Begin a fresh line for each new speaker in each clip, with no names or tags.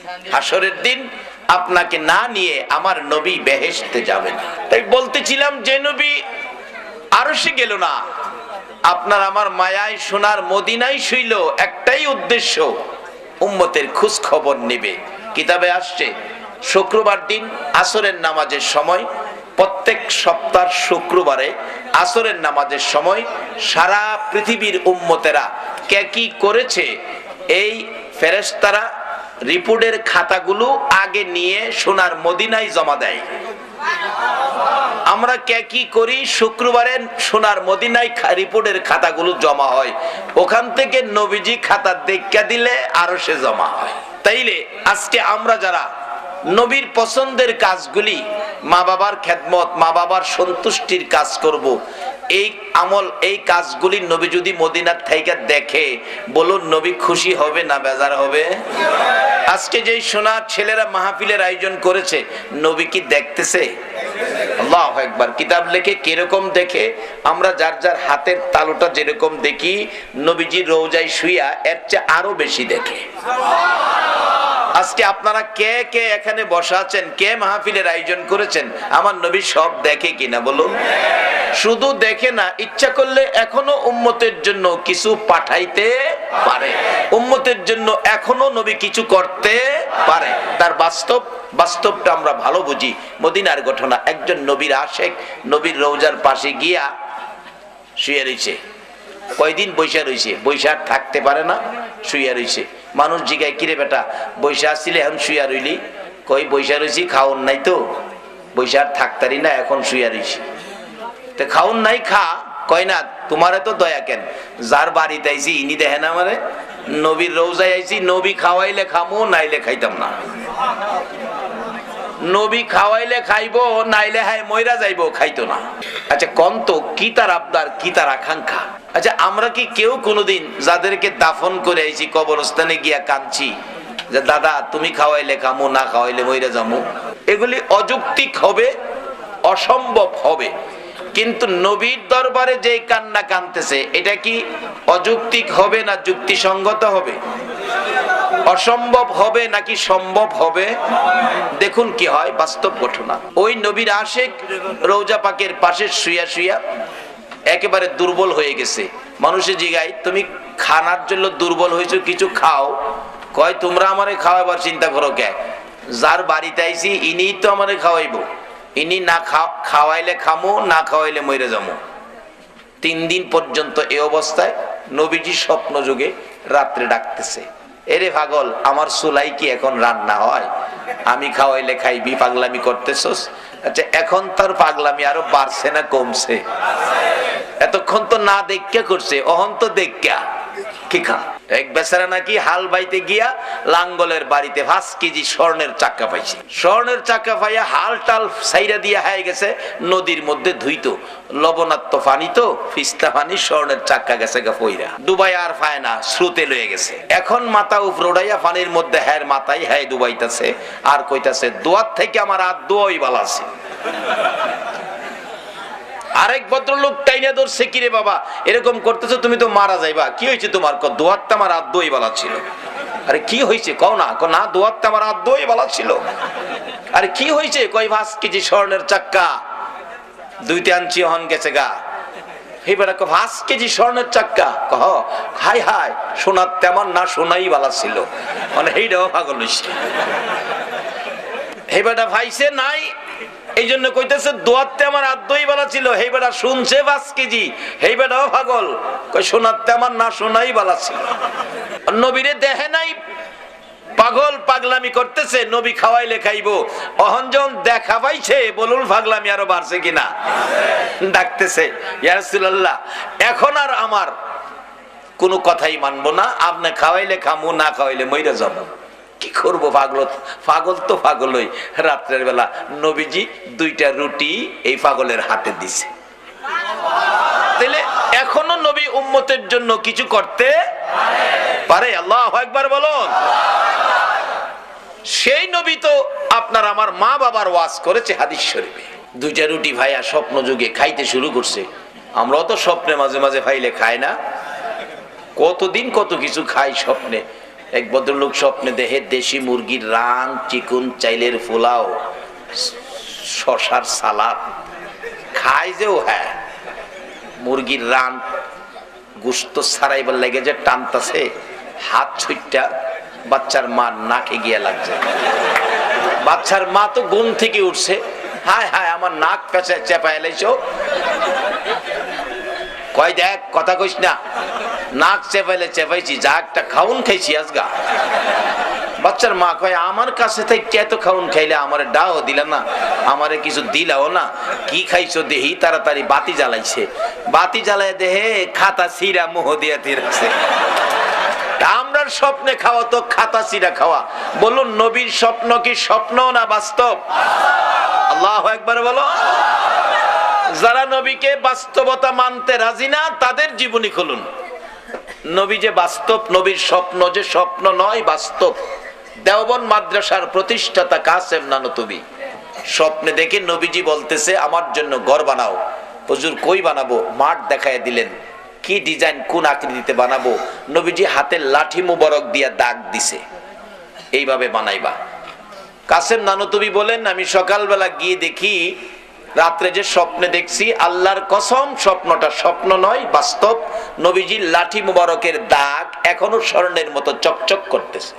হাসরের দিন আপনাকে না নিয়ে আমার নবী বেহেশতে যাবে না। তাই বলতেছিলাম যে নবী আরশে গেল না, আপনার আমার মায়ায় সোনার মদিনায় শুইল, একটাই উদ্দেশ্য, উম্মতের খোঁজ খবর নেবে। কিতাবে আসছে শুক্রবার দিন আসরের নামাজের সময়, প্রত্যেক সপ্তাহ শুক্রবারে আসরের নামাজের সময় সারা পৃথিবীর উম্মতেরা কে কি করেছে এই ফেরেশতারা রিপোর্টের খাতাগুলো আগে নিয়ে সোনার মদিনায় জমা দেয়। আমরা কে কি করি শুক্রবারে সোনার মদিনায় রিপোর্টের খাতাগুলো জমা হয়, ওখান থেকে নবীজি খাতা দেখা দিলে আরশে জমা হয়। তাইলে আজকে আমরা যারা নবীর পছন্দের কাজগুলি, মা বাবার খেদমত, মা বাবার সন্তুষ্টির কাজ করব, এই আমল, এই কাজগুলি নবী যদি মদিনার থেকে দেখে, বলুন নবী খুশি হবে না বেজার হবে? আজকে যেই সোনার ছেলেরা মাহফিলের আয়োজন করেছে, নবী কি দেখতেছে? আল্লাহু আকবার। কিতাব লেখে কিরকম দেখে, আমরা যার যার হাতের তালুটা যেরকম দেখি, নবীজি রওজায় শুইয়া এর চেয়ে আরো বেশি দেখে। আজকে আপনারা কে কে এখানে বসা আছেন, কে মাহফিলের আয়োজন করেছেন, আমার নবী সব দেখে কিনা বলুন? শুধু দেখে না, ইচ্ছা করলে এখনো উম্মতের জন্য কিছু পাঠাইতে পারে, উম্মতের জন্য এখনো নবী কিছু করতে পারে। তার বাস্তবটা আমরা ভালো বুঝি। মদিনার ঘটনা, একজন নবীর আশেক নবীর রওজার পাশে গিয়া শুয়ে রয়েছে। কয়দিন বৈশা রয়েছে, বৈশা থাকতে পারে না, শুইয়া রয়েছে। মানুষ জিগায়, কিরে বেটা বৈশা আসছিলে এখন শুইয়া রইলি? কই বৈশা রয়েছি, খাওন নাই তো, বৈশা থাকতারি না, এখন শুইয়া রয়েছি। তো খাওন নাই, খা। কয় না, তোমারে তো দয়া কেন, যার বাড়িতে আইছি ইনি দেখে না আমারে, নবীর রওজায় আইছি, নবী খাওয়াইলে খামো, নাইলে খাইতাম না। নবী খাওয়াইলে খাইবো, নাইলে হায় মইরা যাইবো, খাইতো না। আচ্ছা কোন তো কি তার আবদার, কি তার আকাঙ্ক্ষা? আচ্ছা আমরা কি কেউ কোনোদিন যাদেরকে দাফন করে আইছি কবরস্থানে গিয়া কাঁদছি যে দাদা তুমি খাওয়াইলে খামো, না খাওয়াইলে মইরা যামু? এগুলি অযৌক্তিক হবে, অসম্ভব হবে। কিন্তু নবীর দরবারে যে কান্না কাঁদতেছে, এটা কি অযৌক্তিক হবে না যুক্তিসঙ্গত হবে? অসম্ভব হবে নাকি সম্ভব হবে? দেখুন কি হয় বাস্তব ঘটনা। ওই নবীর আশেক রওজা পাকের পাশে শুইয়া শুইয়া একেবারে দুর্বল হয়ে গেছে। মানুষে জিগায়, তুমি খানার জন্য দুর্বল হয়েছো, কিছু খাও। কয় তোমরা আমারে খাওয়াবার চিন্তা করো কে? যার বাড়িতে আইছি ইনি তো আমারে খাওয়াইবো, ইনি না খাওয়াইলে খামো, না খাওয়াইলে মরে যাবো। 3 দিন পর্যন্ত এই অবস্থায় নবীজি স্বপ্ন যুগে রাত্রে ডাকতেছে, এরে পাগল আমার চুলাই কি এখন রান্না হয়? আমি খাওয়াইলে খাইবি, পাগলামি করতেছস? আচ্ছা এখন তার পাগলামি আরো বাড়ছে না কমছে? এতক্ষণ তো না দেখা করছে, অহন তো দেখা কি খা। এক বেচারা নাকি হাল বাইতে গিয়া লাঙ্গলের বাড়িতে 5 কেজি স্বর্ণের চাক্কা পাইছে। স্বর্ণের চাক্কা পাইয়া হাল টাল সাইরা দিয়া হয়ে গেছে নদীর মধ্যে ধুইতো, লবণাক্ত পানি তো, ফিস্তা পানি, স্বর্ণের চাক্কা গেছে গা পইরা, ডুবাই আর পায় না, স্রোতে লয়ে গেছে। এখন মাথা উপরে উড়াইয়া পানির মধ্যে হ্যার মাথায় হ্যাঁ ডুবাইতেছে আর কইতাছে, দোয়ার থেকে আমার আর দোয়াই ভালো আছে। আরেক ভদ্রলোক টাইনা ধরছে, কিরে বাবা এরকম করতেছো, তুমি তো মারা যাইবা, কি হয়েছে তোমার? দোয়ারটা আমার আর দই বালা ছিল। আরে কি হয়েছে কও না? না দোয়ারটা আমার আর দই বালা ছিল। আরে কি হয়েছে? কই 5 কেজি স্বর্ণের চাক্কা দুইতে আনছি, হন গেছে গা। এই বেটা 5 কেজি স্বর্ণের চাক্কা, কহ হাই হাই সোনার তেমন না, সোনাই বালা ছিল, মানে এইটাও পাগল হইছে। এই বেটা ভাইছে নাই, এই জন্য কইতেছে দোয়াতে আমার আদই বালা ছিল। হেই বেটা শুনছে 5 কেজি, হেই বেটাও পাগল, কই সোনাতে আমার না, সোনাই বালা ছিল। নবীরে দেখে নাই, পাগল পাগলামি করতেছে, নবী খাওয়াইলে খাইবো। অহন যখন দেখা পাইছে, বলুন পাগলামি আরো বাড়ছে কিনা? ডাকতেছে, ইয়া রাসূলুল্লাহ এখন আর আমার কোনো কথাই মানবো না, আপনি খাওয়াইলে খামু, না খাওয়াইলে মইরা যাবো। কি করবো? পাগল তো পাগলই। রাত্রের বেলা নবীজি 2টা রুটি এই পাগলের হাতে দিছে। তাহলে এখনো নবী উম্মতের জন্য কিছু করতে পারে। আল্লাহু আকবার বলুন। সেই নবী তো আপনার আমার মা বাবার ওয়াজ করেছে হাদিস শরীফে। 2টা রুটি ভাইয়া স্বপ্ন যুগে খাইতে শুরু করছে। আমরাও তো স্বপ্নে মাঝে মাঝে ভাইলে খাই না? কতদিন কত কিছু খাই স্বপ্নে। এক ভদ্রলোক স্বপ্নে দেখে দেশি মুরগির রান, চিকুন, চাইলের পোলাও, শশার সালাদ খায় যে ও। হ্যাঁ, মুরগির রান গোশত ছাড়াইবার লেগে যে টানতাছে, হাত ছুটটা বাচ্চার মা নাকে গিয়া লাগছে। বাচ্চার মা তো ঘুম থেকে উঠছে, হায় হায় আমার নাক পেঁচায় চেপা এলাইছো। কয় দেখ কথা কইস না, নাক চেপাইলে চেপাইছি, যা একটা খাউন খাইছি আজগা। বাচ্চার মা কয় আমার কাছে থেকে এত খাউন খাইলে আমারে ডাও দিলা না, আমারে কিছু দিলাও না, কি খাইছো দেহি। তাড়াতাড়ি বাতি জ্বালাইছে, বাতি জ্বালায় দেহে খাতা সিরা মোহ দিয়া দিয়েছে। আমরার স্বপ্নে খাওয়া তো খাতা সিরা খাওয়া। বলুন নবীর স্বপ্ন কি স্বপ্ন না বাস্তব? আল্লাহু আকবার বলো। যারা নবীকে বাস্তবতা মানতে রাজি না তাদের জীবনী খুলুন। নবী যে বাস্তব, নবীর স্বপ্ন যে স্বপ্ন নয়, বাস্তব। দেওবন্দ মাদ্রাসার প্রতিষ্ঠাতা কাসেম নানতুবি স্বপ্নে দেখে নবীজি বলতেছে আমার জন্য ঘর বানাও। হুজুর কই বানাবো? মাঠ দেখায় দিলেন, কি ডিজাইন কোন আকৃতিতে বানাবো। নবীজি হাতে লাঠি মুবারক দিয়া দাগ দিছে, এইভাবে বানাইবা। কাসেম নানতুবি বলেন আমি সকালবেলা গিয়ে দেখি রাত্রে যে স্বপ্নে দেখছি, আল্লাহর কসম স্বপ্নটা স্বপ্ন নয়, বাস্তব। নবীজির লাঠি মুবারকের দাগ এখনো স্বর্ণের মতো চকচক করতেছে।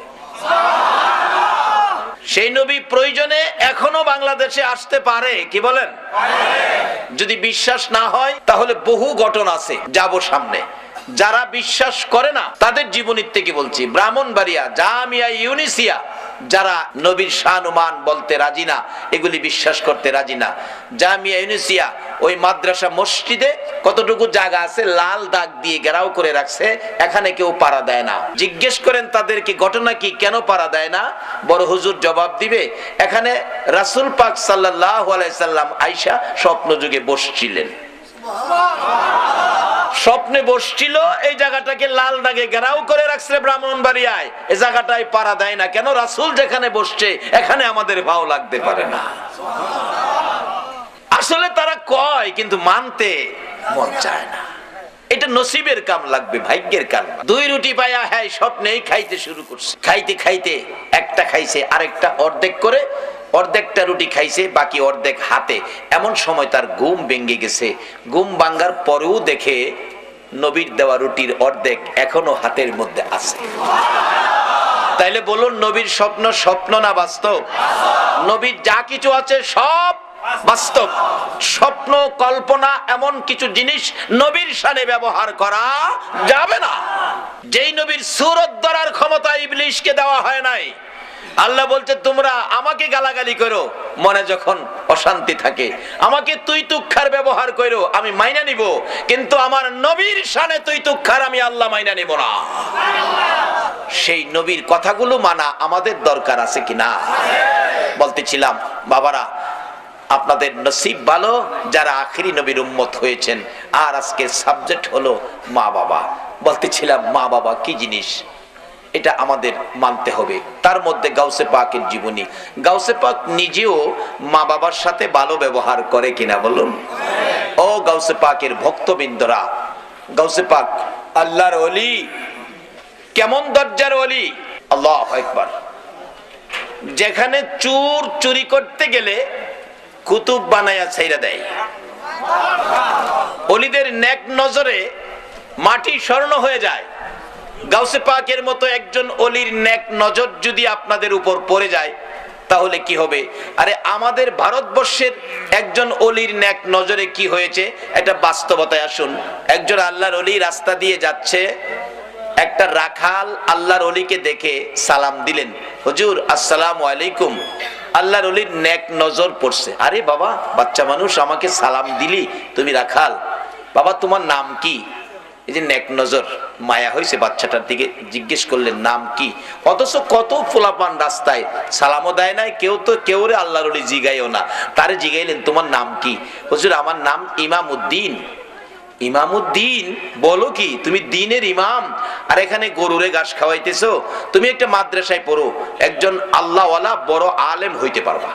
সেই নবী প্রয়োজনে এখনো বাংলাদেশে আসতে পারে, কি বলেন? যদি বিশ্বাস না হয় তাহলে বহু ঘটনা আছে, যাব সামনে। যারা বিশ্বাস করে না তাদের জীবনীর থেকে বলছি। ব্রাহ্মণবাড়িয়া জামিয়া ইউনিসিয়া যারা নবীর শানুমান বলতে রাজি না, এগুলি বিশ্বাস করতে রাজি না। জামিয়া ইউনিসিয়া ওই মাদ্রাসা মসজিদে কতটুকু জায়গা আছে লাল দাগ দিয়ে ঘেরাও করে রাখছে, এখানে কেউ পাড়া দেয় না। জিজ্ঞেস করেন তাদেরকে ঘটনা কি, কেন পাড়া দেয় না? বড় হুজুর জবাব দিবে, এখানে রাসূল পাক সাল্লাল্লাহু আলাইহি সাল্লাম আয়েশা স্বপ্ন যুগে বসছিলেন, স্বপ্নে বসছিল, এই জায়গাটাকে লাল দাগে ঘেরাও করে রাখছে ব্রাহ্মণবাড়িয়ায়, এই জায়গাটায় পাড়া দেয় না। কেন? রাসূল যেখানে বসছে এখানে আমাদের ভাও লাগতে পারে না। আসলে তারা কয় কিন্তু মানতে মন চায় না। এটা নসিবের কাম লাগবে, ভাগ্যের কাম। দুই রুটি পায়া হ্যাঁ স্বপ্নেই খাইতে শুরু করছে। খাইতে খাইতে একটা খাইছে, আরেকটা অর্ধেক করে, অর্ধেকটা রুটি খাইছে, বাকি অর্ধেক হাতে। এমন সময় তার ঘুম ভেঙে গেছে। ঘুম ভাঙার পরেও দেখে নবীর দেওয়া রুটির অর্ধেক এখনো হাতের মধ্যে আছে। তাইলে বলুন নবীর স্বপ্ন স্বপ্ন না বাস্তব? নবীর যা কিছু আছে সব বাস্তব। স্বপ্ন কল্পনা এমন কিছু জিনিস নবীর শানে ব্যবহার করা যাবে না। যেই নবীর সূরত ধরার ক্ষমতা ইবলিশকে দেওয়া হয় নাই। আল্লাহ বলতে তোমরা আমাকে গালাগালি করো মনে যখন অশান্তি থাকে, আমাকে তুই তুক্ষার ব্যবহার করো, আমি মাইনা নিব, কিন্তু আমার নবীর শানে তুই তুক্ষার আমি আল্লাহ মাইনা নিব না। সেই নবীর কথাগুলো মানা আমাদের দরকার আছে কিনা? বলতেছিলাম বাবারা, আপনাদের নসিব ভালো যারা আখিরি নবীর উম্মত হয়েছেন। আর আজকের সাবজেক্ট হলো মা বাবা। বলতেছিলাম মা বাবা কি জিনিস, এটা আমাদের মানতে হবে। তার মধ্যে গাউসে পাকের জীবনী। গাউসে পাক নিজেও মা বাবার সাথে ভালো ব্যবহার করে কিনা বলুন? ও গাউসে পাকের ভক্তবৃন্দরা, গাউসে পাক আল্লাহর ওলি, কেমন দরজার ওলি! আল্লাহু আকবার। যেখানে চোর চুরি করতে গেলে কুতুব বানায়া ছাইরা দেয়। ওলিদের নেক নজরে মাটি স্বর্ণ হয়ে যায়। গাউসে পাকের মতো একজন ওলির নেক নজর যদি আপনাদের উপর পড়ে যায় তাহলে কি হবে? আরে আমাদের ভারতবর্ষের একজন ওলির নেক নজরে কি হয়েছে এটা বাস্তবতায় আসুন। একজন আল্লাহর ওলি রাস্তা দিয়ে যাচ্ছে, একটা রাখাল আল্লাহর ওলিকে দেখে সালাম দিলেন, হুজুর আসসালামু আলাইকুম। আল্লাহর ওলির নেক নজর পড়ছে, আরে বাবা বাচ্চা মানুষ আমাকে সালাম দিলি, তুমি রাখাল, বাবা তোমার নাম কি? এই যে নেক নজর, মায়া হয়েছে বাচ্চাটার দিকে, জিজ্ঞেস করলেন নাম কি? অথচ কত ফুলাপান রাস্তায় সালামও দেয় নাই কেউ, তো কেউ রে আল্লাহর ওলি জিগাইও না, তারে জিগাইলেন তোমার নাম কি? হুজুর আমার নাম ইমামউদ্দিন। ইমামউদ্দিন? বলো কি তুমি দ্বীনের ইমাম আর এখানে গরুরে ঘাস খাওয়াইতেছো? তুমি একটা মাদ্রাসায় পড়ো, একজন আল্লাহওয়ালা বড় আলেম হইতে পারবা,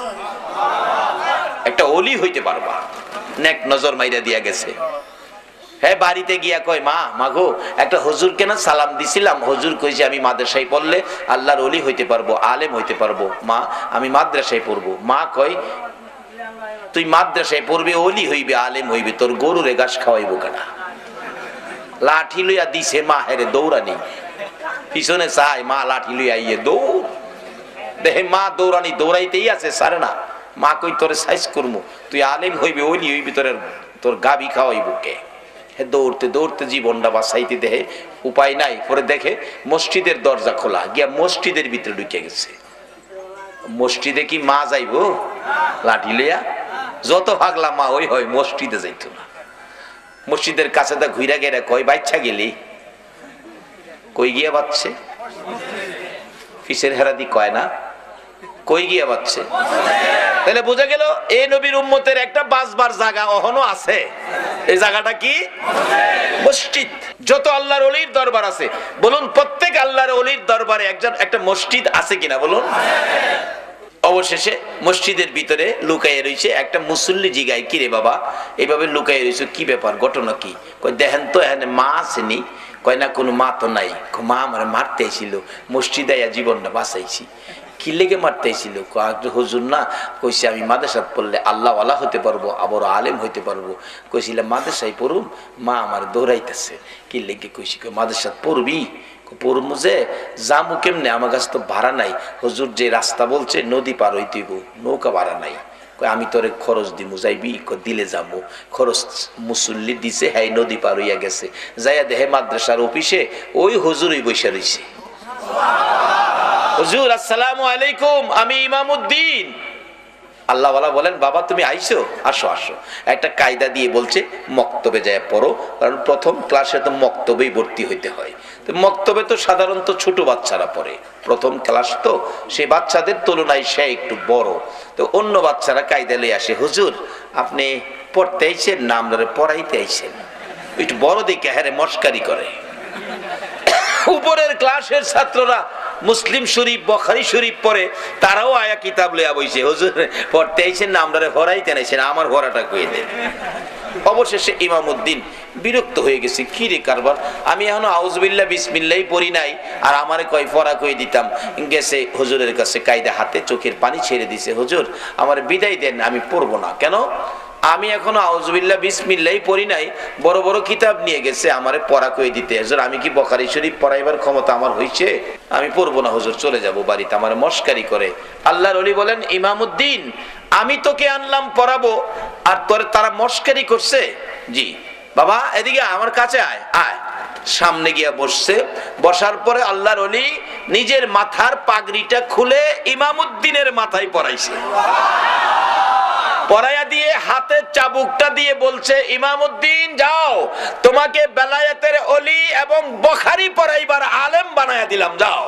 একটা ওলি হইতে পারবা। নেক নজর মাইরা দিয়া গেছে। হ্যাঁ বাড়িতে গিয়া কয় মা মাগো একটা হুজুরকে না সালাম দিছিলাম, হুজুর কইছে আমি মাদ্রাসায় পড়লে আল্লাহর ওলি হইতে পারবো, আলেম হইতে পারবো। মা আমি মাদ্রাসায় পড়বো। মা কয় তুই মাদ্রাসায় পড়বে, ওলি হইবে, আলেম হইবে, তোর গরুরে ঘাস খাওয়াইবো কেনা? লাঠি লইয়া দিছে মা, হেরে দৌড়ানি পিছনে চায়, মা লাঠি লইয়া ইয়ে দৌড়, দেখে মা দৌড়ানি দৌড়াইতেই আছে সারে না। মা কই তোরে সাইজ করবো, তুই আলেম হইবে, ওলি হইবি, তোর গাবি খাওয়াইবো কে? দৌড়তে দৌড়তে জীবনটা বাঁচাইতে দেহে উপায় নাই। পরে দেখে মসজিদের দরজা খোলা, গিয়া মসজিদের ভিতরে ঢুকে গেছে। মসজিদে কি মা যাইবো লাঠি লইয়া? যত ভাগলা মা ওই হয়, মসজিদে যাইতো না। মসজিদের কাছে তা ঘুরা গেরা কয় বাচ্চা গেলি কই গিয়া বাচ্চে? ফিসের হেরাদি কয় না কই গিয়া বাচ্চে? তাহলে বোঝা গেল এই নবীর উম্মতের একটা বাসবার জায়গা এখনো আছে। এই জায়গাটা কি? মসজিদ। যত আল্লাহর ওলির দরবার আছে বলুন, প্রত্যেক আল্লাহর ওলির দরবারে একটা মসজিদ আছে কিনা বলুন? অবশেষে মসজিদের ভিতরে লুকাইয়ে রয়েছে একটা মুসল্লি। জিগায় কি রে বাবা এইভাবে লুকাইয়ে রয়েছে, কি ব্যাপার, ঘটনা কি? কই দেখেন তো এখানে মা আসেনি? কয় না কোনো মা তো নাই। মা আমার মারতে ছিল, মসজিদে জীবনটা বাঁচাইছি। কি লেগে মারতে ছিল? হুজুর না কইছে আমি মাদ্রাসায় পড়লে আল্লাহওয়ালা হতে পারবো, আবার আলেম হইতে পারবো। কইছিলাম মাদ্রাসায় পড়ুম, মা আমার দৌড়াইতেছে। কি লেগে কইছি? মাদ্রাসায় পড়বি? পড়বো যে জামু কেমনে, আমার কাছে তো ভাড়া নাই। হুজুর যে রাস্তা বলছে নদী পার হইতে হইব, নৌকা ভাড়া নাই। আমি তোরে খরচ দিমু, যাইবি? দিলে যাবো। খরচ মুসল্লি দিছে, হ্যাঁ নদী পার হইয়া গেছে। যাইয়া দেহে মাদ্রাসার অফিসে ওই হুজুরই বসে রইছে। হুজুর আসসালামু আলাইকুম, আমি ইমামউদ্দিন। আল্লাহওয়ালা বলেন বাবা তুমি আইছো, আসো আসো। একটা কায়দা দিয়ে বলছে মক্তবে যায় পড়ো, কারণ প্রথম ক্লাসে তো মক্তবেই ভর্তি হইতে হয়। তো মক্তবে তো সাধারণত ছোট বাচ্চারা পড়ে, প্রথম ক্লাস তো সেই বাচ্চাদের তুলনায় সে একটু বড়। তো অন্য বাচ্চারা কায়দা লয়ে আসে, হুজুর আপনি পড়তে আইছেন না আমরা পড়াইতে আইছেন? একটু বড় দিকে হ্যাঁ মস্কারি করে। উপরের ক্লাসের ছাত্ররা মুসলিম শরীফ বুখারী শরীফ পড়ে, তারাও আয়া কিতাব লইয়া বইছে, হুজুর পড়তে আইছেন না আমরা পড়াইতে আইছেন, আমার পড়াটা কইয়ে দেন। অবশেষে ইমামউদ্দিন বিরক্ত হয়ে গেছে, কি রে কারবার, আমি এখনো আউযুবিল্লাহ বিসমিল্লাহ পড়ি নাই, আর আমারে কয় পড়া কই দিতাম। গেছে হুজুরের কাছে, কায়দা হাতে চোখের পানি ছেড়ে দিছে, হুজুর আমার বিদায় দেন, আমি পড়বো না। কেন? আমি এখনো আউযুবিল্লাহ বিসমিল্লাহ পড়ি নাই, বড় বড় কিতাব নিয়ে গেছে আমারে পড়া কই দিতে। হুজুর আমি কি বুখারী শরীফ পড়াইবার ক্ষমতা আমার হইছে? আমি পড়বো না হুজুর, চলে যাব বাড়িতে। আমার মস্কারি করে। আল্লাহর ওলি বলেন ইমামউদ্দিন আমি তোকে আনলাম পড়াবো, আর তোর তারা মস্কারি করছে। জি বাবা এদিকে আমার কাছে আয়। আয়। সামনে গিয়া বসছে। বসার পরে আল্লাহর ওলি নিজের মাথার পাগড়িটা খুলে ইমামউদ্দিনের মাথায় পরাইছে। পরাইয়া দিয়ে হাতের চাবুকটা দিয়ে বলছে ইমামউদ্দিন যাও, তোমাকে বেলায়েতের ওলি এবং বুখারী পড়াইবার আলেম বানায়া দিলাম, যাও।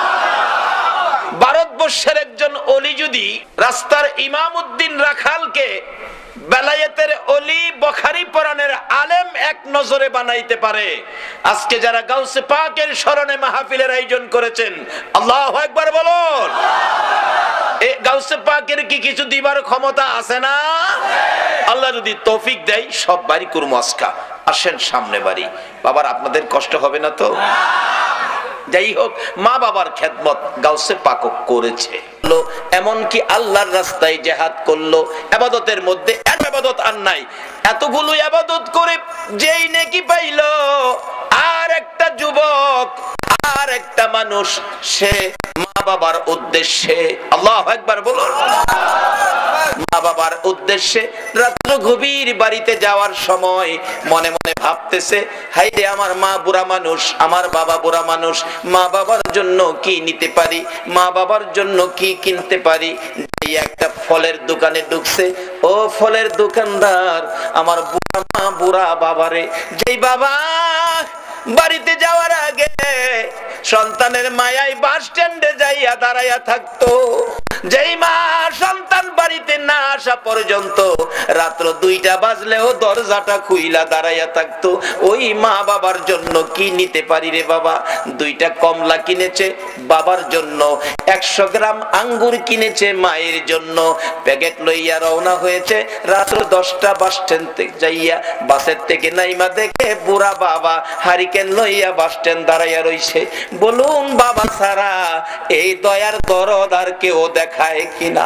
ভারতবর্ষের একজন ওলি যদি রাস্তার ইমামউদ্দিন রাখালকে বেলায়েতের ওলি বুখারী পড়ানোর আলেম এক নজরে বানাইতে পারে, আজকে যারা গাউসে পাকের স্মরণে মাহফিলের আয়োজন করেছেন আল্লাহু আকবার বলুন। এই গাউসে পাকের কি কিছু দিবার ক্ষমতা আছে না? আল্লাহ যদি তৌফিক দেয় সব বাড়ি করবো আজকা। আসেন সামনে বাড়ি। বাবার আপনাদের কষ্ট হবে না তো? যাই হোক, মা বাবার খেদমত গাউসে পাক করেছে, এমনকি আল্লাহর রাস্তায় জিহাদ করলো। ইবাদতের মধ্যে ইবাদত আর নাই, এতগুলো ইবাদত করে যেই নেকি পাইলো, আর একটা যুবক আর একটা মানুষ সে মা বাবার উদ্দেশ্যে, আল্লাহু আকবার বলুন, মা বাবার উদ্দেশ্যে রাত্র গভীর বাড়িতে যাওয়ার সময় মনে মনে ভাবতেছে, হাইরে আমার মা বুড়া মানুষ, আমার বাবা বুড়া মানুষ, মা বাবার জন্য কি নিতে পারি, মা বাবার জন্য কি কিনতে পারি। এই একটা ফলের দোকানে ঢুকছে, ও ফলের দোকানদার আমার বুড়া মা বুড়া বাবারে, যেই বাবা বাড়িতে যাওয়ার আগে সন্তানের মায়ায় বাস স্ট্যান্ডে যাইয়া দাঁড়াইয়া থাকতো, যেই মা সন্তান বাড়িতে না আসা পর্যন্ত রাত্র 2টা বাজলেও দরজাটা খুইলা দাঁড়াইয়া থাকতো। ওই মা বাবার জন্য কি নিতে পারি রে বাবা? 2টা কমলা কিনেছে বাবার জন্য, 100 গ্রাম আঙ্গুর কিনেছে মায়ের জন্য। প্যাকেট লইয়া রওনা হয়েছে। রাত্র 10টা বাস স্ট্যান্ড থেকে যাইয়া বাসের থেকে নাইমা দেখে বুড়া বাবা হারিকেন লইয়া বাস স্ট্যান্ড দাঁড়াইয়া রইছে। বলুন বাবা ছাড়া এই দয়ার দরদ আর কেউ দেখায় কিনা?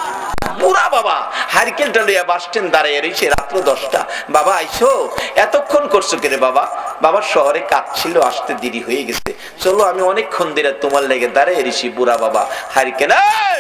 বুড়া বাবা হারিকেনটা লইয়া বাস স্ট্যান্ড দাঁড়াইয়া রইছে রাত্র 10টা। বাবা আইসো, এতক্ষণ করছো কেরে বাবা? বাবার শহরে কাজ ছিল, আসতে দেরি হয়ে গেছে। চলো আমি অনেকক্ষণ ধরে তোমার লেগে দাঁড়াইয়া রইছি। বুড়া বাবা হারিকেন,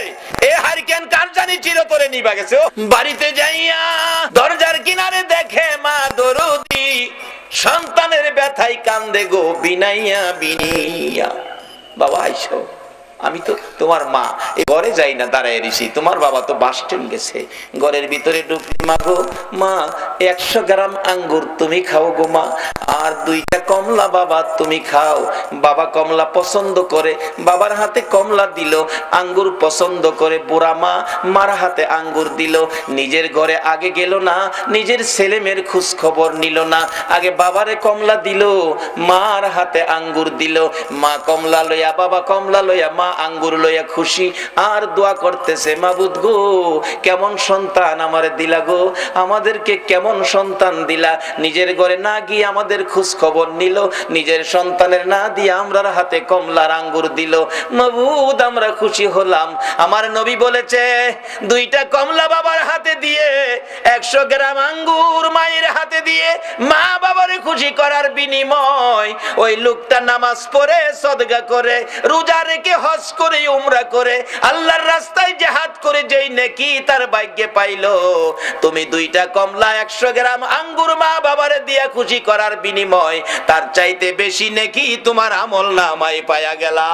এই হারিকেন কার জানি চিরতরে নিবা গেছে। বাড়িতে যাইয়া দরজার কিনারে দেখে মা দরদি সন্তানের ব্যথায় কান্দে গো বিনাইয়া বিনিয়া। বাবা আইসো, আমি তো তোমার মা, এই ঘরে যাই না, দাঁড়ায় রিসি। তোমার বাবা তো বাস স্ট্যান্ড গেছে। ঘরের ভিতরে ঢুকলি, মা গো মা 100 গ্রাম আঙ্গুর তুমি খাও গো মা, আর 2টা কমলা বাবা তুমি খাও। বাবা কমলা পছন্দ করে, বাবার হাতে কমলা দিল। আঙ্গুর পছন্দ করে বুড়া মা মার হাতে আঙ্গুর দিল। নিজের ঘরে আগে গেল না, নিজের ছেলে মেয়ের খোঁজ খবর নিল না। আগে বাবারে কমলা দিল, মার হাতে আঙ্গুর দিল। মা কমলা লইয়া, বাবা কমলা লইয়া, মা আঙ্গুর লইয়া খুশি আর দোয়া করতেছে, মাবুদ গো কেমন সন্তান আমারে দিলা গো, আমাদেরকে কেমন সন্তান দিলা। নিজের ঘরে না গিয়ে আমাদের খোঁজ খবর নিল, নিজের সন্তানের না দিয়ে আমরার হাতে কমলার আঙ্গুর দিল। মাবুদ আমরা খুশি হলাম। আমার নবী বলেছে 2টা কমলা বাবার হাতে দিয়ে 100 গ্রাম আঙ্গুর মায়ের হাতে দিয়ে মা বাবারে খুশি করার বিনিময় ওই লোকটা নামাজ পড়ে, সদকা করে, রোজা রেখে, হজ করে, উমরা করে, আল্লাহর রাস্তায় জিহাদ করে যেই নেকি তার ভাগ্যে পাইলো, তুমি 2টা কমলা 100 গ্রাম আঙ্গুর মা বাবারে দিয়া খুশি করার বিনিময় তার চাইতে বেশি নেকি তোমার আমল নামায় পায়া গেলা।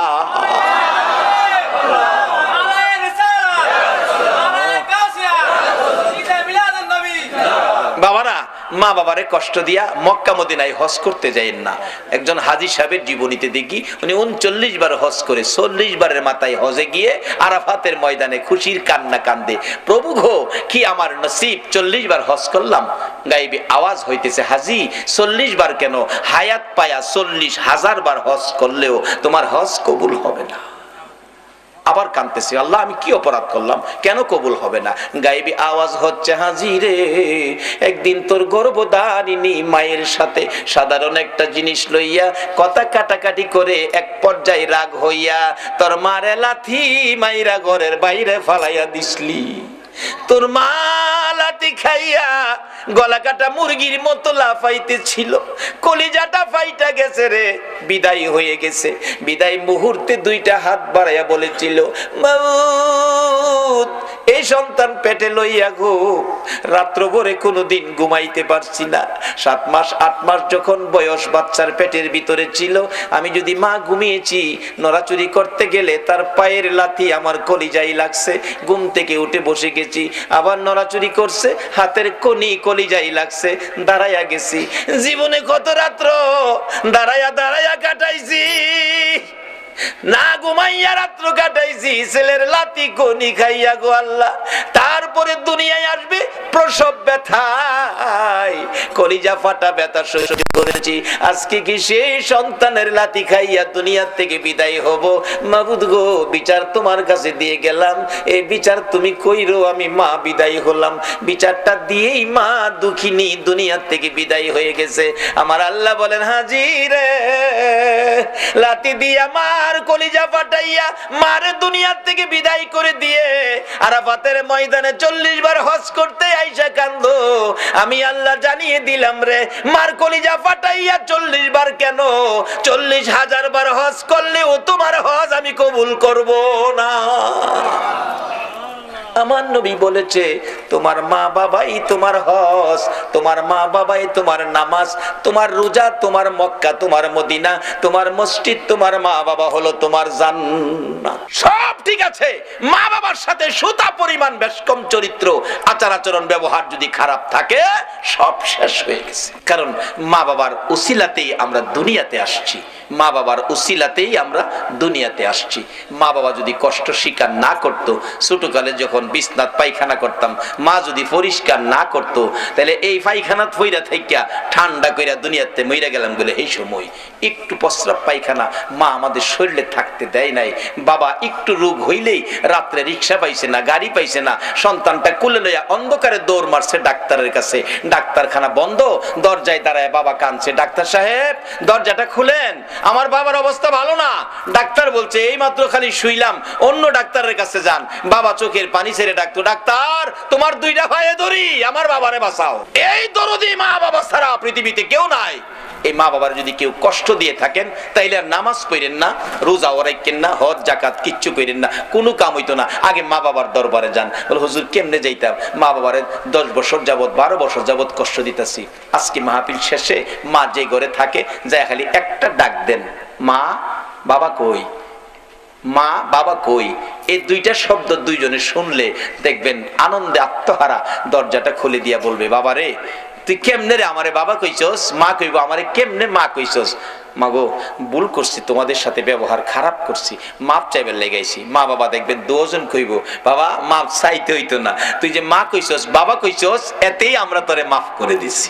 বাবারা মা বাবারে কষ্ট দিয়া মক্কা মদিনায় হজ করতে যাইেন না। একজন হাজী সাহেবের জীবনীতে দেখি উনি 39 বার হজ করে 40 বারের মাথায় হজে গিয়ে আরাফাতের ময়দানে খুশির কান্না কান্দে, প্রভু গো কি আমার নসিব, 40 বার হজ করলাম। গায়েবী আওয়াজ হইতেছে, হাজী 40 বার কেন, হায়াত পায়া 40,000 বার হজ করলেও তোমার হজ কবুল হবে না। আবার কাঁদতেছি, আল্লাহ আমি কি অপরাধ করলাম, কেন কবুল হবে না? গায়েবী আওয়াজ হচ্ছে, হাজী রে একদিন তোর গর্ভধারিণী মায়ের সাথে সাধারণ একটা জিনিস লইয়া কথা কাটাকাটি করে এক পর্যায়ে রাগ হইয়া তোর মারে লাথি মাইরা ঘরের বাইরে ফালাইয়া দিসলি। তোর মা লাথি খাইয়া গলা কাটা মুরগির মতো লাফাইতেছিল, কলিজাটা ফাইটা গেছে রে, বিদায় হয়ে গেছে। বিদায় মুহূর্তে 2টা হাত বাড়াইয়া বলেছিল, মাউত এই সন্তান পেটে লইয়া গো রাত্র ভরে কোনোদিন ঘুমাইতে পারছি না। 7 মাস 8 মাস যখন বয়স বাচ্চার পেটের ভিতরে ছিল, আমি যদি মা ঘুমিয়েছি, নড়াচুরি করতে গেলে তার পায়ের লাথি আমার কলিজায় লাগছে। ঘুম থেকে উঠে বসে গেছি, আবার নড়াচুরি করছে, হাতের কনি কলিজায় লাগছে, দাঁড়াইয়া গেছি। জীবনে কত রাত্র দাঁড়াইয়া দাঁড়াইয়া কাটাইছি, না ঘুমাইয়া রাত্র কাটাইছি, ছেলের লাথি কনি খাইয়া গো আল্লাহ। তারপরে দুনিয়ায় আসবে প্রসব ব্যথায় কলিজা ফাটা ব্যথা সহ্য করেছি, আজকে কি সেই সন্তানের লাথি খাইয়া দুনিয়া থেকে বিদায় হব? মাবুদ গো বিচার তোমার কাছে দিয়ে গেলাম, এই বিচার তুমি কইরো, আমি মা বিদায় হলাম। বিচারটা দিয়েই মা দুঃখিনী দুনিয়া থেকে বিদায় হয়ে গেছে। আমার আল্লাহ বলেন, হাজী রে লাথি দিয়া মার কলিজা ফাটাইয়া মারে দুনিয়া থেকে বিদায় করে দিয়ে আরাফাতের ময়দানে 40 বার হজ করতে আইসা কান্দো, আমি আল্লাহ জানিয়ে দিলাম রে, মার কলিজা ফাটাইয়া 40 বার কেন, 40,000 বার হজ করলেও তোমার হজ আমি কবুল করব না। আমার নবী বলেছে, তোমার মা বাবাই তোমার হজ, তোমার মা বাবাই তোমার নামাজ, তোমার রোজা, তোমার মক্কা, তোমার মদিনা, তোমার মসজিদ, তোমার মা বাবা হলো তোমার জান্নাত। সব ঠিক গেছে, মা বাবার সাথে সুতা পরিমাণ বেশ কম চরিত্র আচার আচরণ ব্যবহার যদি খারাপ থাকে সব শেষ হয়ে গেছে। কারণ মা বাবার উসিলাতেই আমরা দুনিয়াতে আসছি, মা বাবার উসিলাতেই আমরা দুনিয়াতে আসছি। মা বাবা যদি কষ্ট স্বীকার না করত, ছোটকালে যখন বিছনাত পায়খানা করতাম মা যদি পরিষ্কার না করত, তাহলে এই পায়খানা ফইরা থাইকা ঠান্ডা কইরা দুনিয়াতে মইরা গেলাম বলে এই সময় একটু প্রস্রাব পায়খানা মা আমাদের শরীরে থাকতে দেয় নাই। বাবা একটু রোগ হইলেই রাত্রে রিক্সা পাইছে না, গাড়ি পাইছে না, সন্তানটা কোলে লইয়া অন্ধকারে দৌড় মারছে ডাক্তারের কাছে। ডাক্তারখানা বন্ধ, দরজায় দাঁড়ায় বাবা কাঁদছে, ডাক্তার সাহেব দরজাটা খুলেন, আমার বাবার অবস্থা ভালো না। ডাক্তার বলছে এই মাত্র খালি শুইলাম, অন্য ডাক্তারের কাছে যান। বাবা চোখের পানি ছেড়ে ডাকতো, ডাক্তার তোমার দুইটা পায়ে ধরি, আমার বাবারে বাঁচাও। এই দরদি মা বাবা ছাড়া পৃথিবীতে কেউ নাই। এই মা বাবার যদি কেউ কষ্ট দিয়ে থাকেন তাইলে আর নামাজ পড়েন না, রোজা রাখেন না, হজ জাকাত কিচ্ছু করেন না, কোনো কাম হইতো না। আগে মা বাবার দরবারে যান, বলে হুজুর কেমনে যাইতাম, মা বাবারে 10 বছর যাবত 12 বছর যাবত কষ্ট দিতেছি। আজকে মাহফিল শেষে মা যে ঘরে থাকে যায় খালি একটা ডাক দেন, মা বাবা কই, মা বাবা কই। এই দুইটা শব্দ দুইজনে শুনলে দেখবেন আনন্দে আত্মহারা দরজাটা খুলে দিয়া বলবে, বাবা রে তুই কেমনে রে আমারে বাবা কইছস, মা কইব আমারে কেমনে মা কইছস। মাগো ভুল করছি, তোমাদের সাথে ব্যবহার খারাপ করছি, মাপ চাইবার লেগাইছি। মা বাবা দেখবেন দুজন কইব, বাবা মাপ চাইতে হইতো না, তুই যে মা কইছস বাবা কইছস এতেই আমরা তোরে মাফ করে দিছি।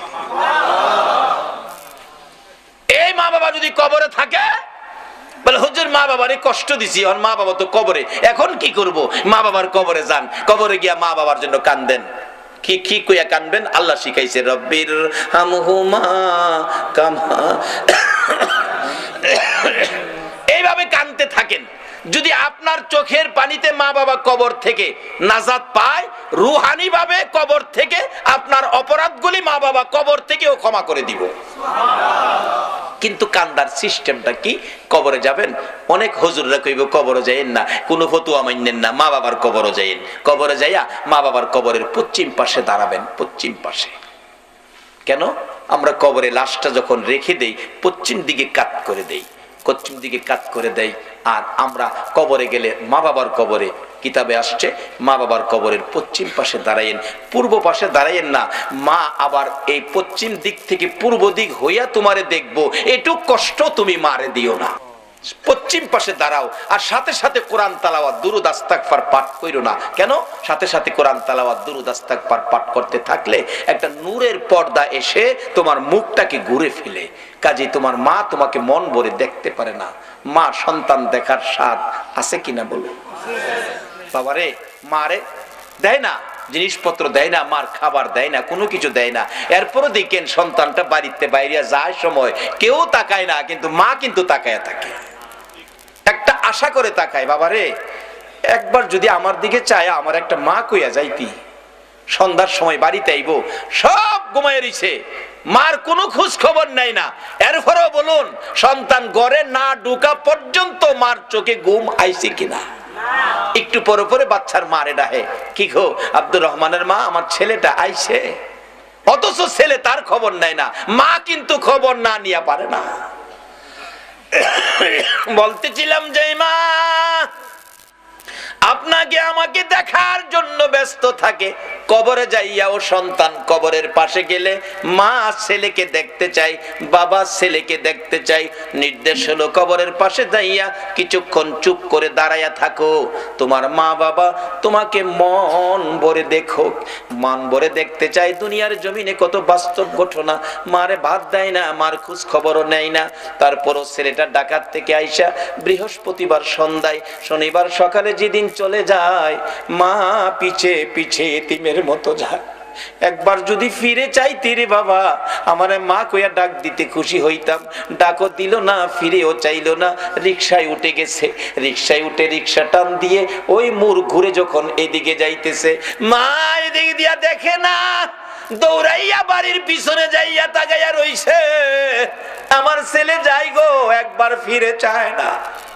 এই মা বাবা যদি কবরে থাকে বলে হুজুর মা বাবারে কষ্ট দিছি, আর মা বাবা তো কবরে, এখন কি করব? মা বাবার কবরে যান, কবরে গিয়া মা বাবার জন্য কান্দেন। কি কি কইয়া কানবেন? আল্লাহ শিখাইছে, রব্বির হামহুমা কামা। এইভাবে কানতে থাকেন। যদি আপনার চোখের পানিতে মা বাবা কবর থেকে নাজাত পায়, রুহানি ভাবে কবর থেকে আপনার অপরাধগুলি মা বাবা কবর থেকেও ক্ষমা করে দিব। কিন্তু কান্দার সিস্টেমটা কি? কবরে যাবেন, অনেক হুজুররা কইব কবরে যাইেন না, কোনো ফতুয়া মানেন না, মা বাবার কবরে যাইেন। কবরে যাইয়া মা বাবার কবরের পশ্চিম পাশে দাঁড়াবেন, পশ্চিম পাশে। কেন? আমরা কবরে লাশটা যখন রেখে দেই পশ্চিম দিকে কাত করে দেই, পশ্চিম দিকে কাত করে দেই। আর আমরা কবরে গেলে মা বাবার কবরে কিতাবে আসছে মা বাবার কবরের পশ্চিম পাশে দাঁড়াইয়েন, পূর্ব পাশে দাঁড়াইয়েন না। মা আবার এই পশ্চিম দিক থেকে পূর্ব দিক হইয়া তোমারে দেখবো, এটুক কষ্ট তুমি মারে দিও না। পশ্চিম পাশে দাঁড়াও, আর সাথে সাথে কোরআন তালাওয়াত দুরূদ ইস্তিগফার পাঠ কইরো না। কেন? সাথে সাথে কোরআন তালাওয়াত দুরূদ ইস্তিগফার পাঠ করতে থাকলে একটা নূরের পর্দা এসে তোমার মুখটাকে ঘুরে ফেলে। কাজে তোমার মা তোমাকে মন ভরে দেখতে পারে না। মা সন্তান দেখার স্বাদ আছে কিনা বলো? বাবারে মারে দেয় না, জিনিসপত্র দেয় না, মার খাবার দেয় না, কোনো কিছু দেয় না। এরপরও দেখেন সন্তানটা বাড়িতে বাইরে যায় সময় কেউ তাকায় না, কিন্তু মা কিন্তু তাকায় থাকে, একটা আশা করে তাকায়। বাবারে একবার যদি আমার দিকে চায় আমার একটা মা কইয়া যাইতি। সন্ধ্যার সময় বাড়িতে আইব, সব ঘুমায় রইছে, মার কোনো খোঁজ খবর নাই না। এরপরও বলুন সন্তান ঘরে না ঢোকা পর্যন্ত মার চোখে ঘুম আইছে কিনা? একটু পরে পরে বাচ্চার মারে ডাহে, কি গো আব্দুর রহমানের মা আমার ছেলেটা আইছে, অথচ ছেলে তার খবর নেয় না। মা কিন্তু খবর না নিয়ে পারে না। বলতেছিলাম যে মা আপনাকে আমাকে দেখার জন্য ব্যস্ত থাকে, কবরে যাইয়াও সন্তান কবরের পাশে গেলে মা ছেলেকে দেখতে চাই, বাবা ছেলেকে দেখতে চাই। নির্দেশ হলো কবরের পাশে যাইয়া কিছুক্ষণ চুপ করে দাঁড়াইয়া থাকো। তোমার মা বাবা তোমাকে মন ভরে দেখো, মন ভরে দেখতে চাই। দুনিয়ার জমিনে কত বাস্তব ঘটনা, মারে ভাত দেয় না, মার খোঁজ খবরও নেয় না। তারপরও ছেলেটা ডাকাত থেকে আইসা বৃহস্পতিবার সন্ধ্যায় শনিবার সকালে যেদিন চলে যায়, মা পিছে পিছে এতিমের মতো যায়। একবার যদি ফিরে চাইতে রে বাবা, আমারে মা কইয়া ডাক দিতে খুশি হইতাম, ডাকও দিল না, ফিরেও চাইলো না। রিকশায় উঠে গেছে, রিকশায় উঠে রিকশা টান দিয়ে ওই মোড় ঘুরে যখন এদিকে যাইতেছে, মা এদিকে দিয়া দেখে না, দৌড়াইয়া বাড়ির পিছনে যাইয়া তাকাইয়া রইছে। আমার ছেলে যাই গো, একবার ফিরে চায় না।